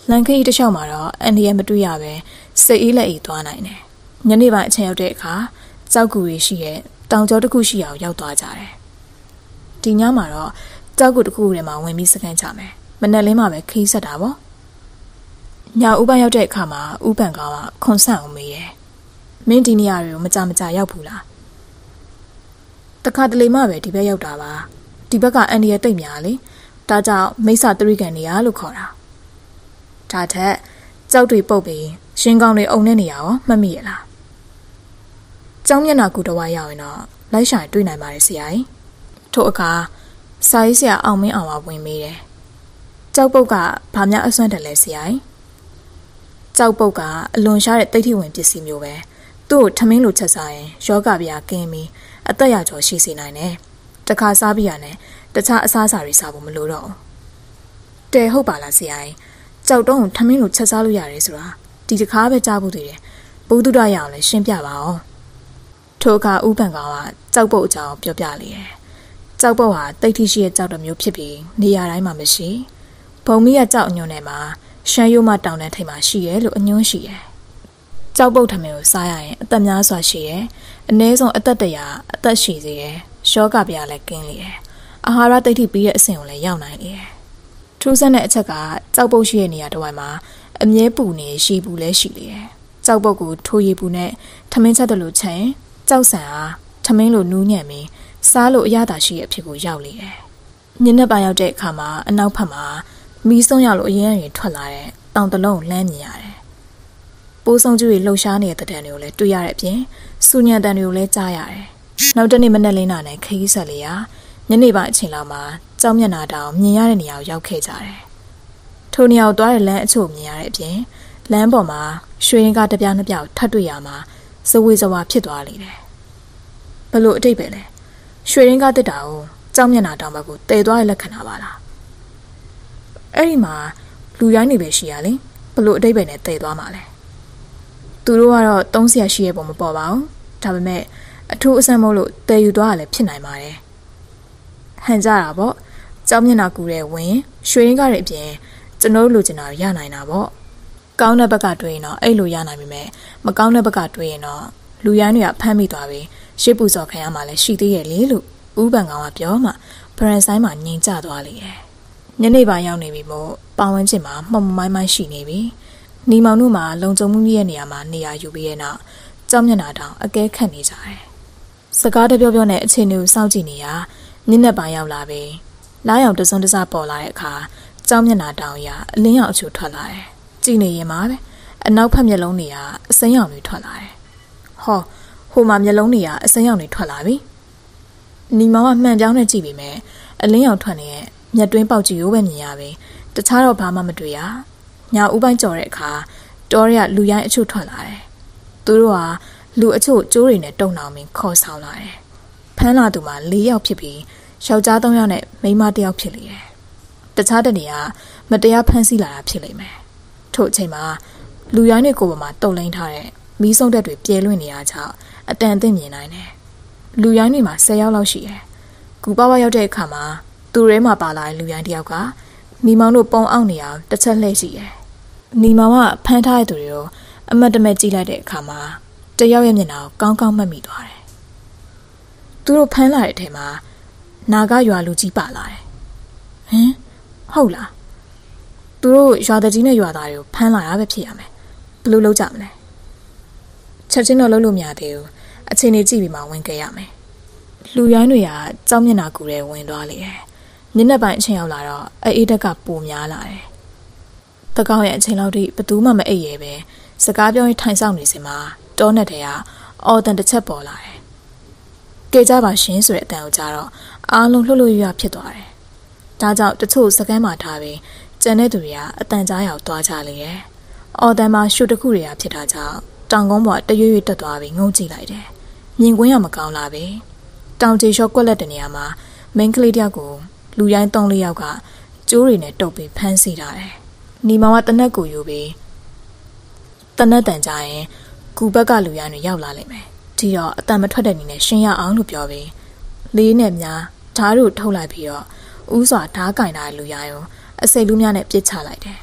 လန်ခရီးတစ်လျှောက်မှာတော့အန်ဒီရဲ့မတွေ့ရပဲစိတ်အေးလက်အေးသွားနိုင်တယ်ညနေပိုင်းအချိန်ရောက်တဲ့အခါကြောက်ကူရီရှိရဲ့တောင်ကျောတစ်ခုရှိအောင်ရောက်သွားကြတယ်ဒီညမှာတော့ကြောက်ကူတစ်ခုထဲမှာဝင်ပြီးစကန်ချမယ်မနက်လင်းမှပဲခီးဆက်တာပေါ့ညဦးပိုင်းရောက်တဲ့အခါမှာဦးပန်ကောင်ကခွန်ဆန့်အောင်မေးတယ်မင်းဒီနေရာတွေကိုမကြမကြရောက်ဘူးလားတခါတလေမှပဲဒီဘက်ရောက်တာပါဒီဘက်ကအန်ဒီရဲ့တိတ်များလေဒါကြောင့်မိစ္ဆာတရိကန်နေရလို့ခေါ်တာဒါထက်ကြောက်တွေပုတ်ပြီးရှင်ကောင်းတွေအုံနေနေရရောမှတ်မိရလားကျောင်းမျက်နှာကူတဝါရောက်ရင်တော့လိုက်ရှာတွေ့နိုင်ပါတယ်ဆရာကြီးထို့အခါစာရေးဆရာအောင်မင်းအောင်ကဝင်မေးတယ်ကြောက်ပုတ်ကဘာများအစွမ်းတယ်လဲဆရာကြီးကြောက်ပုတ်ကအလွန်ရှားတဲ့တိတ်ထိဝင်ပစ္စည်းမျိုးပဲသူ့ကိုထမင်းလိုချက်စားရင်ယောဂဗျာကင်းပြီးအသက်ရကျော်ရှိစေနိုင်တယ်တခါစားပြီးရတယ်တခြားအစားအစာတွေစားဖို့မလိုတော့ဘူးတဲဟုတ်ပါလားဆရာကြီးကြောက်တော့ထမင်းလိုချက်စားလို့ရတယ်ဆိုတာဒီတခါပဲကြားဖို့တည်တယ်ဘုဒ္ဓရရအောင်လည်းရှင်းပြပါအောင်ထိုအခါဦးပန်ကောင်ကကြောက်ပုတ်အကြောင်းပြောပြလေတယ်ကြောက်ပုတ်ဟာတိတ်ထိရှိတဲ့ကြောက်တစ်မျိုးဖြစ်ပြီးနေရာတိုင်းမှာမရှိဘုံမီးကကြောက်အညွန့်ထဲမှာရှမ်းရိုးမတောင်တဲ့ထိပ်မှာရှိရဲလို့အညွန့်ရှိရဲကြောက်ပုတ်ထမင်းကိုစားရရင်အသက်များစွာရှိရဲအနည်းဆုံးအသက်တရာအသက်ရှိစေရဲယောဂဗျာလည်းကင်းလေတယ်အာဟာရတိတ်ထိပြီးတဲ့အဆင့်ကိုလည်းရောက်နိုင်လေတယ်ထူးဆန်းတဲ့အချက်ကကြောက်ပုတ်ရှိတဲ့နေရာတစ်ဝိုက်မှာအမြဲပူနေရှိဘူးလည်းရှိလေတယ်ကြောက်ပုတ်ကိုထိုးရည်ပူနဲ့ထမင်းချက်တယ်လို့ချက်ရင်ကြောက်ဆန်အားထမင်းလိုနူးညံ့ပြီးစားလို့အရသာရှိတဲ့အဖြစ်ကိုရောက်လေတယ်ညနေပိုင်းရောက်တဲ့အခါမှာအနောက်ဘက်မှာမီးဆုံးရောက်လို့အရင်အရင်ထွက်လာတဲ့တောင်တလုံးကိုလမ်းမြင်ရတယ်ပိုးဆုံးကျူတွေလှုပ်ရှားနေတဲ့တံတွေကိုလည်းတွေ့ရတဲ့အပြင်စူညံတံတွေကိုလည်းကြားရတယ်နောက်တနေ့မနက်လင်းတာနဲ့ခရီးဆက်လေးရာညနေပိုင်းအချိန်လောက်မှာကြောက်မျက်နှာတောင်မြင်ရတဲ့နေရာကိုရောက်ခဲ့ကြတယ်ထိုနေရာကိုသွားတဲ့လမ်းအချို့မြင်ရတဲ့အပြင်လမ်းပေါ်မှာရွှေရင်ကားတစ်ပြားနှစ်ပြားထပ်တွေ့ရမှာဇဝေဇဝါဖြစ်သွားလေတယ်ဘလို့အတိတ်ပဲလဲရွှေရင်ကားတက်တာကိုကြောက်မျက်နှာတောင်ဘက်ကိုတည်သွားတဲ့လက္ခဏာပါလားအဲ့ဒီမှာလူရိုင်းနေပဲရှိရလေဘလို့အတိတ်ပဲနဲ့တည်သွားမှာလဲသူတို့ကတော့သုံးဆရာရှိရပုံမပေါ်ပါဘူးဒါပေမဲ့အထူးအဆန်းမို့လို့တည်ယူသွားရလည်းဖြစ်နိုင်ပါတယ်ဟန်ကြတာပေါ့ကြောက်မျက်နှာကူတဲ့ဝင်ရွှေရင်ကားရဲ့အပြင်ကျွန်တော်လိုချင်တာရနိုင်တာပေါ့ကောင်းတဲ့ဘက်ကတွေးရင်တော့အဲ့လိုရနိုင်ပြီမဲ့မကောင်းတဲ့ဘက်ကတွေးရင်တော့လူရိုင်းတွေကဖမ်းမိသွားပြီးရှစ်ပူစော်ခံရမှလည်းရှိသေးရဲ့လေလို့ဦးပန်ကောင်ကပြောမှဘရန်ဆိုင်မှာငြိမ်ကျသွားလေတယ်ညနေပိုင်းရောက်နေပြီမို့ပတ်ဝန်းကျင်မှာမှုံမိုင်းမိုင်းရှိနေပြီနီမောင်တို့မှာလုံခြုံမှုရဲ့နေရာမှာနေရာယူပြီးရဲ့နောက်ကြောက်မျက်နှာတောင်အကဲခတ်နေကြတယ်စကားတပြောပြောနဲ့အခြေအနေကိုစောင့်ကြည့်နေရညနေပိုင်းရောက်လာပြီလာရောက်တစုံတစပေါ်လာတဲ့အခါကြောက်မျက်နှာတောင်ရအလင်းရောင်အချို့ထွက်လာတယ်ကြည့်နေရင်မှာပဲအနောက်ဖက်မျက်လုံးတွေကအစိမ်းရောင်တွေထွက်လာတယ်ဟောဟိုမှာမျက်လုံးတွေကအစိမ်းရောင်တွေထွက်လာပြီနီမောင်ကမှန်ပြောင်းနဲ့ကြည့်ပြီးမယ်အလင်းရောင်ထွက်နေတဲ့မျက်တွင်းပေါက်ကြီးကိုပဲမြင်ရပြီတခြားတော့ဘာမှမတွေ့ရညာဦးပိုင်းကြော်တဲ့အခါတောရဲကလူရိုင်းအချို့ထွက်လာတယ်သူတို့ကလူအချို့ကျိုးတွေနဲ့တုံနှောင်ပြီးခေါ်ဆောင်လာတယ်ဖမ်းလာသူမှာ၄ယောက်ဖြစ်ပြီးယောက်ျား၃ယောက်နဲ့မိန်းမတစ်ယောက်ဖြစ်လေတယ်တခြားတနေရာမတရားဖမ်းဆီးလာတာဖြစ်လိမ့်မယ်ထို့အချိန်မှာလူရိုင်းတွေကိုပေါ်မှာတုံလိမ့်ထားတဲ့မီးစုံတက်တွေပြဲလွင့်နေရကြောင်းအတန်အသင့်မြင်နိုင်တယ်လူရိုင်းတွေမှာ၁၀ယောက်လောက်ရှိတယ်ကူပါဝါရောက်တဲ့အခါမှာသူရဲမှာပါလာတဲ့လူရိုင်းတစ်ယောက်ကနီမောင်တို့ပုံအောင်နေအောင်တစ်ချက်လှည့်ကြည့်တယ်နီမောင်ကဖမ်းထားတဲ့သူတွေကိုအမတ်တမဲ့ကြည့်လိုက်တဲ့အခါမှာတယောက်ရဲ့မျက်နှာကိုကောင်းကောင်းမှတ်မိသွားတယ်သူတို့ဖမ်းလာတဲ့အချိန်မှာနာဂရွာလူကြီးပါလာတယ်ဟင်ဟုတ်လားသူတို့ရွာတကြီးနဲ့ရွာသားတွေကိုဖမ်းလာတာပဲဖြစ်ရမယ်ဘယ်လိုလုပ်ကြမလဲချက်ချင်းတော့လုပ်လို့မရသေးဘူးအချိန်ကြီးကြည့်ပြီးမှဝင်ခဲ့ရမယ်လူရိုင်းတွေကကြောက်မျက်နှာကူတဲ့ဝင်သွားလေတယ်ညနေပိုင်းအချိန်ရောက်လာတော့အေးတက်ကပိုများလာတယ်တကောင်းရဲ့အချိန်လောက်ထိဘသူမှမအိပ်ရဲပဲစကားပြောရင်ထိုင်ဆောင်နေစင်မှာတောနဲ့တဲကအော်တန်တစ်ချက်ပေါ်လာတယ်ကဲကြပါရှင်ဆိုတဲ့အတန်ကိုကြားတော့အားလုံးလှုပ်လှုပ်ရွရွဖြစ်သွားတယ်ဒါကြောင့်တချို့စကမ်းမှာထားပြီးကျန်တဲ့သူတွေကအတန်ကြားရောက်သွားကြလေတယ်အော်တန်မှာရှုတစ်ခုတွေကဖြစ်တာကြောင့်တောင်ကုန်းပေါ်တရွရွတက်သွားပြီးငုံကြည့်လိုက်တယ်မြင်ကွင်းရမကောင်းလာပဲတောင်ကျေလျှော့ကွက်လက်တဲ့နေရာမှာမင်းကလေးတယောက်ကိုလူရိုင်း၃၄ယောက်ကကျိုးတွေနဲ့တုပ်ပြီးဖမ်းဆီးထားတယ်နီမောင်ကတနက်ကိုယူပြီးတနက်တန်ကြရင်ကူဘက်ကလူရိုင်းတွေရောက်လာလိမ့်မယ်ဒီတော့အတန်မထွက်တဲ့နေနဲ့ရှင်းရအောင်လို့ပြောပြီးလေးနဲ့များဓာတ်တို့ထုတ်လိုက်ပြီးတော့ဥစွာဓာတ်ကင်ထားတဲ့လူရိုင်းကိုအစိတ်လူများနဲ့ပြစ်ချလိုက်တယ်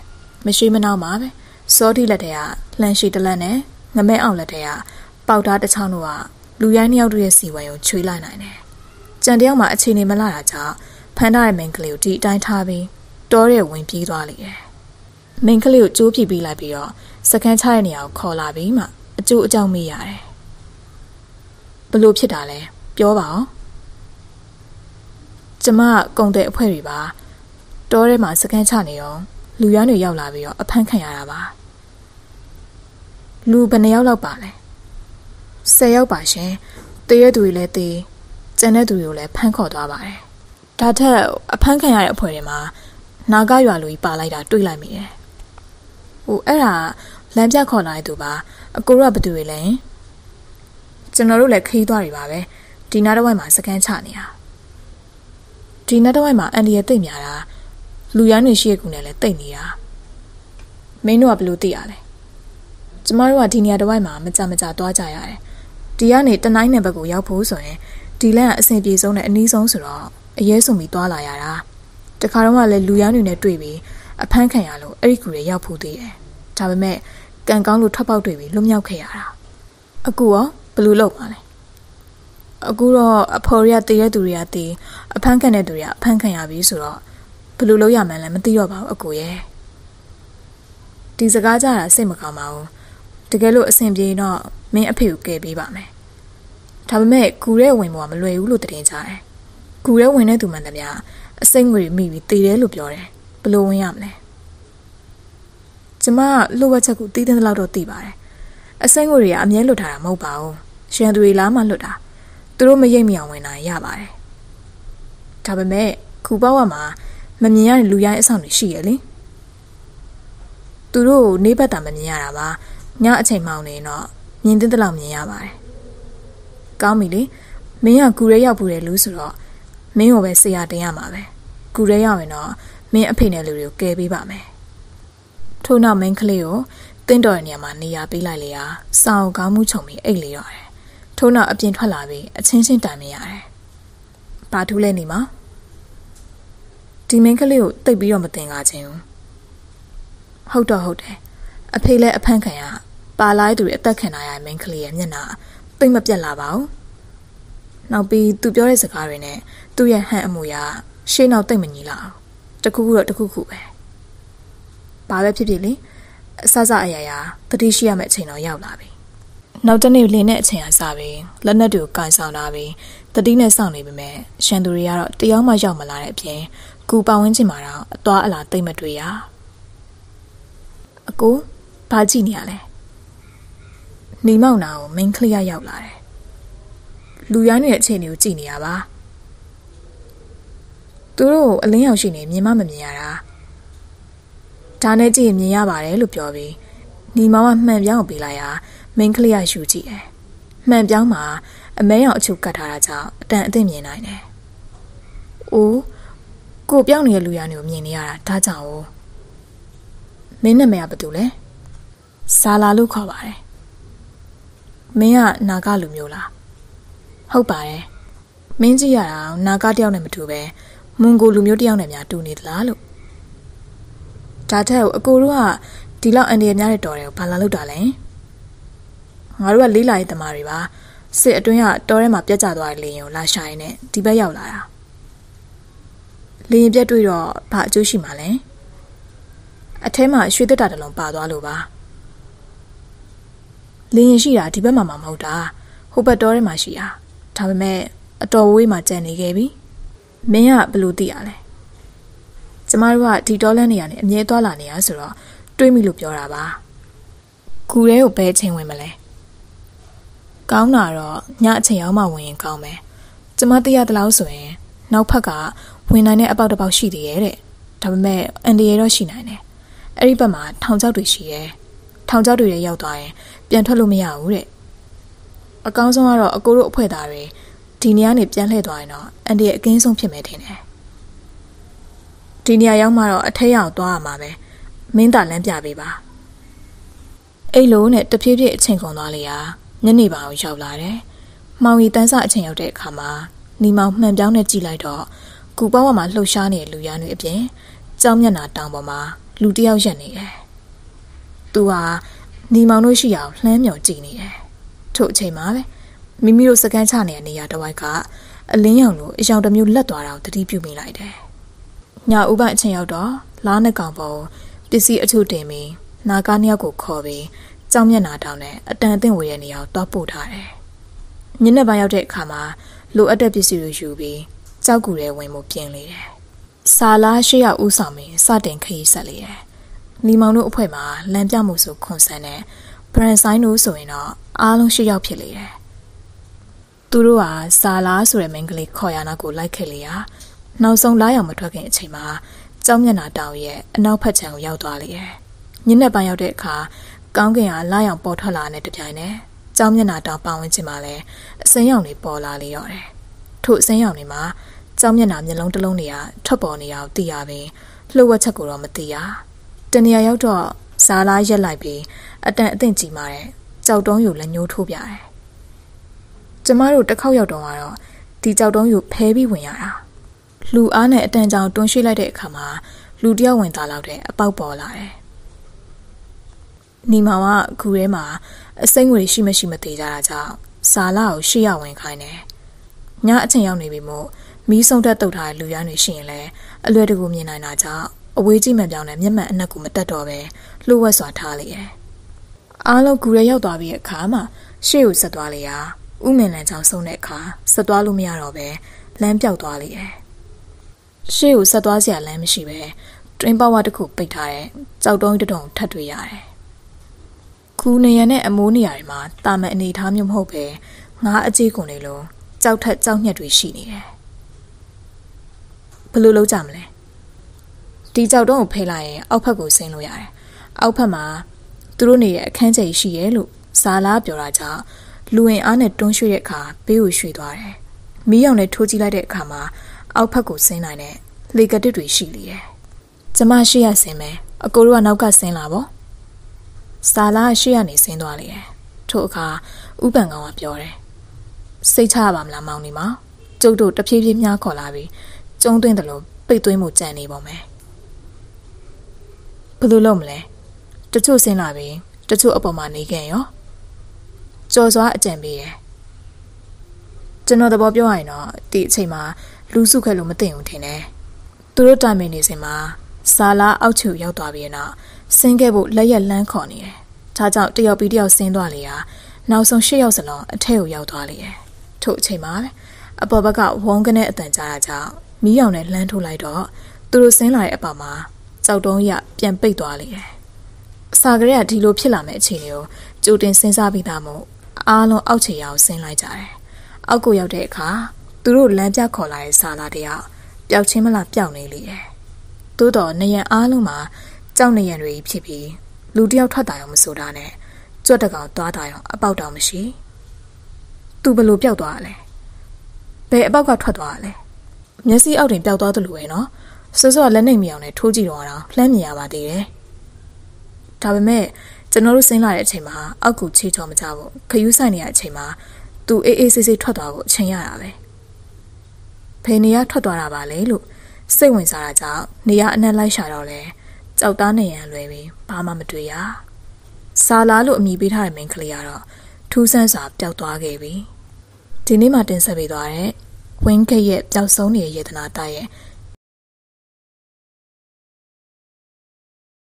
မရှိမနောက်မှာပဲစောတိလက်ထဲကလှန်ရှိတလက်နဲ့ငမဲအောင်လက်ထဲကပေါက်သားတစ်ချောင်းတို့ကလူရိုင်းနှစ်ယောက်တို့ရဲ့စီဝံကိုချွေးလိုက်နိုင်တယ်ကြံတယောက်မှာအခြေအနေမလာတာကြောင့်ဖမ်းထားတဲ့မိန်းကလေးကိုဒီအတိုင်းထားပြီးတောရဲဝင်ပြေးသွားလိမ့်တယ်မိန်းကလေးကိုကြိုးပြစ်ပြီးလိုက်ပြီးတော့စကန်ချတဲ့နေရာကိုခေါ်လာပြီးမှအကျိုးအကြောင်းမေးရတယ်ဘလို့ဖြစ်တာလဲပြောပါအောင်ကျမကုံတဲ့အဖွဲတွေပါတောထဲမှာစကန်ချနေတော့လူရမ်းတွေရောက်လာပြီးတော့အဖမ်းခံရတာပါလူဘယ်နှယောက်လောက်ပါလဲဆယ်ယောက်ပါရှင်တည့်ရသူတွေလည်းတည်ကျန်တဲ့သူတွေကိုလည်းဖမ်းခေါ်သွားပါတယ်ဒါထက်အဖမ်းခံရတဲ့အဖွဲတွေမှာနာဂရွာလူကြီးပါလိုက်တာတွေ့လိုက်မိတယ်ဟိုအဲ့ဒါလမ်းပြခေါ်လာတဲ့သူပါအကိုရဘသူတွေလဲကျွန်တော်တို့လည်းခီးသွားတွေပါပဲဒီနားတစ်ဝိုက်မှာစကန်ချနေတာဒီနားတစ်ဝိုက်မှာအန်ဒီရဲ့တိတ်များတာလူရမ်းတွေရှိရကူနဲ့လည်းတိတ်နေတာမင်းတို့ကဘယ်လိုသိရလဲကျမတို့ကဒီနေရာတစ်ဝိုက်မှာမကြမကြသွားကြရတယ်ဒီကနေတနိုင်းနယ်ဘက်ကိုရောက်ဖို့ဆိုရင်ဒီလမ်းကအဆင်ပြေဆုံးနဲ့အနည်းဆုံးဆိုတော့အရေးဆုံးပြီးသွားလာရတာတခါတော့ကလည်းလူရမ်းတွေနဲ့တွေ့ပြီးအဖမ်းခံရလို့အဲ့ဒီကူတွေရောက်ဖို့သေးတယ်ဒါပေမဲ့ကံကောင်းလို့ထွက်ပေါက်တွေ့ပြီးလွတ်မြောက်ခဲ့ရတာအခုရောဘယ်လိုလုပ်ပါလဲအခုတော့အဖော်ရတည်ရသူတွေကတည်အဖမ်းခံတဲ့သူတွေကအဖမ်းခံရပြီဆိုတော့ဘယ်လိုလုပ်ရမှန်းလဲမသိတော့ပါဘူးအကိုရဲ့ဒီစကားကြတာစိတ်မကောင်းပါဘူးတကယ်လို့အဆင်ပြေတော့မင်းအဖေကိုကယ်ပေးပါမယ်ဒါပေမဲ့ကူရဲဝင်ပေါ်ကမလွယ်ဘူးလို့တင်ကြတယ်ကူရဲဝင်တဲ့သူမှန်သမျှအစိမ့်ငွေမိပြီးတည်တယ်လို့ပြောတယ်ဘယ်လိုဝင်ရမလဲကျမလှုပ်ဝက်ချက်ကိုတီးတဲ့လောက်တော့သိပါတယ်အစိမ့်ငွေတွေကအမြဲလွတ်ထားတာမဟုတ်ပါဘူးရှန်သူတွေလားမှလွတ်တာသူတို့မရိပ်မအောင်ဝင်တာရပါတယ်ဒါပေမဲ့ခုပေါက်မှာမမြင်ရတဲ့လူရိုင်းအဆောင်တွေရှိရလေသူတို့နေဘက်တာမမြင်ရတာပါညအချိန်မှောင်နေတော့မြင်တဲ့တလောက်မြင်ရပါတယ်ကောင်းပြီလေမင်းကကူရဲရောက်ပူတယ်လို့ဆိုတော့မင်းကိုပဲဆရာတင်ရမှာပဲကူရဲရောက်ရင်တော့မင်းအဖေနဲ့လူတွေကိုကယ်ပေးပါမယ်ထို့နောက်မင်းကလေးကိုတင်းတော်တဲ့နေရာမှာနေရာပေးလိုက်လေရာစောင်းကောင်းမှုခြုံပြီးအိတ်လေရတယ်ထို့နောက်အပြင်ထွက်လာပြီးအချင်းချင်းတိုင်မရတယ်ဘာထူးလဲနေမှာဒီမင်းကလေးကိုတိတ်ပြီးတော့မတင်ကားခြင်းဟုတ်တော့ဟုတ်တယ်အဖေလည်းအဖမ်းခံရပါလာတဲ့သူတွေအသက်ခံရတဲ့မင်းကလေးရဲ့မျက်နှာတိတ်မပြတ်လာပါဘူးနောက်ပြီးသူပြောတဲ့စကားတွေနဲ့သူ့ရဲ့ဟန်အမူအရာရှေ့နောက်တိတ်မညီလာအောင်တခုခုတော့တခုခုပဲဘာပဲဖြစ်ဖြစ်လေအဆဆအရာရာတတိရှိရမယ့်အချိန်တော့ရောက်လာပြီနောက်တနေ့လင်းတဲ့အချိန်အစားပြီးလက်နက်တွေကိုကန်ဆောင်လာပြီးတတိနဲ့စောင့်နေပေမဲ့ရှန်သူတွေကတော့တယောက်မှရောက်မလာတဲ့အပြင်ကူပဝင်းချင်မှာတော့အသွားအလာတိတ်မတွေ့ရအကိုဘာကြည့်နေရလဲနေမောင်နာကိုမင်းကလေးရောက်လာတယ်လူရိုင်းရဲ့အခြေအနေကိုကြည့်နေရပါသူတို့အလင်းရောက်ရှိနေမြင်မမမြင်ရတာဒါနဲ့ကြည့်ရင်မြင်ရပါတယ်လို့ပြောပြီးညီမောင်ကမှန်ပြောင်းကိုပေးလိုက်ရာမင်းကလေးရယူကြည့်တယ်မှန်ပြောင်းမှာအမဲရောင်အချုပ်ကတ်ထားတာကြောင့်အတန်အသင့်မြင်နိုင်တယ်အိုးကိုပြောင်းနေတဲ့လူရိုင်းတွေကိုမြင်နေရတာဒါကြောင့်哦မင်းနာမည်ကဘာတူလဲဆာလာလို့ခေါ်ပါတယ်မင်းကနာဂလူမျိုးလားဟုတ်ပါတယ်မင်းကြည့်ရတာနာဂတယောက်နဲ့မတူပဲမွန်ဂိုလူမျိုးတယောက်နဲ့များတူနေသလားလို့ဒါထက်အကိုတို့ကဒီလောက်အန်ဒီရများတဲ့တော်တွေကိုဘာလာလို့တာလဲငါတို့ကလေးလာရေးတမားတွေပါစစ်အတွင်းကတောထဲမှာပြတ်ကျသွားတဲ့လေရင်ကိုလာရှာရင်းနဲ့ဒီဘက်ရောက်လာတာလေရင်ပြတ်တွေ့တော့ဘာအကျိုးရှိမှာလဲအထဲမှာရွှေတက်တာတလုံးပါသွားလို့ပါလေရင်ရှိတာဒီဘက်မှာမဟုတ်တာဟိုဘက်တောထဲမှာရှိတာဒါပေမဲ့အတော်ဝေးမှာကြံနေခဲ့ပြီမင်းကဘယ်လိုသိရလဲကျမတို့ကဒီတောလန်းနေရနဲ့အမြဲသွားလာနေရဆိုတော့တွေးမိလို့ပြောတာပါကူရဲကိုဘယ်ချိန်ဝင်မလဲကောင်းတာတော့ညအချိန်ရောက်မှဝင်ရင်ကောင်းမယ်ကျမသိရတဲ့လောက်ဆိုရင်နောက်ဖက်ကဝင်နိုင်တဲ့အပေါက်တစ်ပေါက်ရှိသေးရဲ့တဲ့ဒါပေမဲ့အန်ဒီရဲတော့ရှိနိုင်တယ်အဲ့ဒီဘက်မှာထောင်ချောက်တွေရှိရဲထောင်ချောက်တွေရောက်သွားရင်ပြန်ထွက်လို့မရဘူးတဲ့အကောင်းဆုံးကတော့အကိုတို့အဖွဲ့သားတွေဒီနေရာနေပြန်လှည့်သွားရင်တော့အန်ဒီရဲ့အကင်းဆုံးဖြစ်မယ်ထင်တယ်ဒီနေရာရောက်မှတော့အထက်ရောက်သွားရမှာပဲမင်းသာလမ်းပြပေးပါအဲ့လိုနဲ့တဖြည်းဖြည်းအချိန်ကုန်သွားလေရာညနေပါအောင်ရောက်လာတယ်မောင်ရီတန်းစအချိန်ရောက်တဲ့အခါမှာနီမောင်မှန်ပြောင်းနဲ့ကြည့်လိုက်တော့ကူပေါင်းပေါ်မှာလှုပ်ရှားနေတဲ့လူရန်တွေအပြင်ကြောင်းမျက်နှာတောင်ပေါ်မှာလူတယောက်ရက်နေတယ်သူဟာညီမောင်တို့ရှိအောင်လှမ်းမြော်ကြည့်နေတယ်ထို့အချိန်မှာပဲမိမိတို့စကန်ချနေတဲ့နေရာတစ်ဝိုက်ကအလင်းရောင်လိုအယောင်တစ်မျိုးလက်သွားတာကိုတတိပြုမိလိုက်တယ်ညဦးပိုင်းအချိန်ရောက်တော့လားနှစ်ကောင်ပေါ်ပစ္စည်းအချို့တင်ပြီးနာကားနှစ်ယောက်ကိုခေါ်ပြီးကြောင်မျက်နာတောင်နဲ့အတန်အသင့်ဝေတဲ့နေရာကိုတွားပို့ထားတယ်ညနေပိုင်းရောက်တဲ့အခါမှာလိုအပ်တဲ့ပစ္စည်းတွေယူပြီးကြောက်ကူတဲ့ဝင်မှုပြင်လေတယ်စာလားရှေ့ရောက်ဦးဆောင်ပြီးစတင်ခရီးဆက်လေတယ်ညီမောင်တို့အဖွဲ့မှာလမ်းပြမှုဆိုခွန်ဆန်းတဲ့ဘရန်ဆိုင်တို့ဆိုရင်တော့အားလုံးရှေ့ရောက်ဖြစ်လေတယ်သူတို့ဟာစာလားဆိုတဲ့မိန်းကလေးခေါ်ရနာကိုလိုက်ခဲ့လေရနောက်ဆုံးလားရောက်မထွက်ခင်အချိန်မှာကြောင်မျက်နှာတောင်ရဲ့အနောက်ဖက်ခြမ်းကိုရောက်သွားလေတယ်ညနေပိုင်းရောက်တဲ့အခါကောင်းကင်ကလားရောက်ပေါ်ထွက်လာတဲ့တပြိုင်နက်ကြောင်မျက်နှာတောင်ပတ်ဝန်းကျင်မှာလည်းအစင်းရောင်တွေပေါ်လာလေရောတယ်ထို့အစင်းရောင်တွေမှာကြောင်မျက်နှာမျက်လုံးတစ်လုံးတွေကထွက်ပေါ်နေတာကိုသိရပြီးလှုပ်ဝက်ချက်ကိုတော့မသိရတနေရာရောက်တော့ဇာလားရက်လိုက်ပြီးအတန်အသင့်ကြီးမာတဲ့ကြောက်တုံးယူလက်ညှိုးထိုးပြတယ်ကျမတို့တစ်ခေါက်ရောက်တော့ကတော့ဒီကြောက်တုံးယူဖဲပြီးဝင်ရတာလူအားနဲ့အတန်ကြောင်တွန်းရွှေ့လိုက်တဲ့အခါမှာလူတယောက်ဝင်သားလောက်တဲ့အပေါက်ပေါ်လာတယ်နီမောင်ကခုထဲမှာအစိမ့်ငွေရှိမရှိမသေးကြတာကြောင့်ဇာလာကိုရှေ့ရဝင်ခိုင်းတယ်ညအချိန်ရောက်နေပြီမို့မီးဆုံးတက်တုတ်ထားတဲ့လူရန်တွေရှိရင်လည်းအလွယ်တကူမြင်နိုင်တာကြောင့်အဝေးကြီးမှန်ပြောင်းတဲ့မျက်မှန်အနက်ကိုမတက်တော့ပဲလှုပ်ဝက်စွာထားလိုက်တယ်အားလုံးကူရဲရောက်သွားပြီးအခါမှာရှေ့ကိုဆက်သွားလေရာဥမင်လန်ချောင်းဆုံးတဲ့အခါဆက်သွားလို့မရတော့ပဲလမ်းပြောက်သွားလေတယ်ရှေ့ကိုဆက်သွားစရာလမ်းမရှိပဲတွင်းပေါက်ဝတစ်ခုပိတ်ထားတဲ့ကြောက်တုံးတတုံထပ်တွေ့ရတယ်ခူးနေရနဲ့အမိုးနေရာတွေမှာတာမန်အနေထားမျိုးမဟုတ်ပဲငါးအကြေးကုန်တွေလုံးကြောက်ထက်ကြောက်ညက်တွေရှိနေတယ်ဘယ်လိုလုပ်ကြမလဲဒီကြောက်တုံးကိုဖယ်လိုက်ရင်အောက်ဖက်ကိုဆင်းလို့ရတယ်အောက်ဖက်မှာသူတို့နေရဲ့အခန်းကျယ်ရှိရဲလို့ဇာလားပြောတာကြောင့်လူဝင်အားနဲ့တွန်းရွှေ့တဲ့အခါဘေးကိုရွှေ့သွားတယ်မီးရောင်နဲ့ထိုးကြည့်လိုက်တဲ့အခါမှာအောက်ဖက်ကိုဆင်းနိုင်တဲ့လေကတစ်တွေရှိလေတယ်ကျမရှိရဆင်းမယ်အကိုတို့ကနောက်ကဆင်းလာပေါ့ဇာလားရှေ့ကနေဆင်းသွားလေတယ်ထို့အခါဥပန်ကောင်ကပြောတယ်စိတ်ချရပါမလားမောင်နေမောင်ကျုပ်တို့တဖြည်းဖြည်းများခေါ်လာပြီးကျုံသွင်းတယ်လို့ပိတ်သွင်းမှုကြံနေပါမယ်ဘယ်လိုလုပ်မလဲတချို့ဆင်းလာပြီးတချို့အပေါ်မှာနေခဲ့ရောကြော်စွာအကြံပေးတယ်ကျွန်တော်သဘောပြောရရင်တော့ဒီအချိန်မှာလူစုခဲ့လို့မသိဘူးထင်တယ်သူတို့တိုင်ပင်နေစဉ်မှာဇာလားအောက်ချူရောက်သွားပြီးတော့ဆင်းခဲ့ဖို့လက်ရက်လန်းခေါ်နေတယ်ဒါကြောင့်တယောက်ပြီးတယောက်ဆင်းသွားလေရာနောက်ဆုံးရှစ်ယောက်စလုံးအထက်ကိုရောက်သွားလေတယ်ထို့အချိန်မှာပဲအပေါ်ဘက်ကဝုန်းကနေအတန်ကြားတာကြောင့်မီးရောင်နဲ့လှမ်းထိုးလိုက်တော့သူတို့ဆင်းလာတဲ့အပေါ်မှာကြောက်တုံးရပြန်ပိတ်သွားလေတယ်အစာကလေးကဒီလိုဖြစ်လာမယ့်အခြေအနေကိုကြိုတင်စဉ်းစားပြီးသားမို့အားလုံးအောက်ခြေရအောင်ဆင်းလိုက်ကြတယ်အောက်ကိုရောက်တဲ့အခါသူတို့လမ်းပြခေါ်လာတဲ့ဇာလာတယောက်ပျောက်ချင်းမလားပျောက်နေလေတယ်သို့တော့နေရန်အားလုံးမှာကြောက်နေရန်တွေဖြစ်ပြီးလူတယောက်ထွက်တာရောမဆိုတာနဲ့ကြွက်တကောင်သွားတာရောအပေါက်တောင်မရှိသူဘလို့ပျောက်သွားရလဲဘယ်အပေါက်ကထွက်သွားရလဲမျက်စိအောက်တင်ပျောက်သွားသလိုပဲနော်စောစောလက်နှိပ်မအောင်နဲ့ထိုးကြည့်တော့တော့လှမ်းမြင်ရပါသေးတယ်ဒါပေမဲ့ကျွန်တော်တို့ဆင်းလာတဲ့အချိန်မှာအောက်ကိုချေချော်မကြဘူးခယူးဆိုင်နေတဲ့အချိန်မှာသူအေးအေးဆေးဆေးထွက်သွားဖို့အချိန်ရတာပဲဖေနေရထွက်သွားတာပါလေလို့စိတ်ဝင်စားတာကြောင့်နေရအနက်လိုက်ရှာတော့လဲကြောက်သားနေရန်လွယ်ပြီးဘာမှမတွေ့ရဇာလာလို့အမည်ပေးထားတဲ့မိန်းကလေးကတော့ထူးဆန်းစွာပျောက်သွားခဲ့ပြီဒီနေ့မှတင်ဆက်ပေးသွားတဲ့ဝင်းခက်ရဲ့ပျောက်ဆုံးနေတဲ့ယေတနာတရဲ့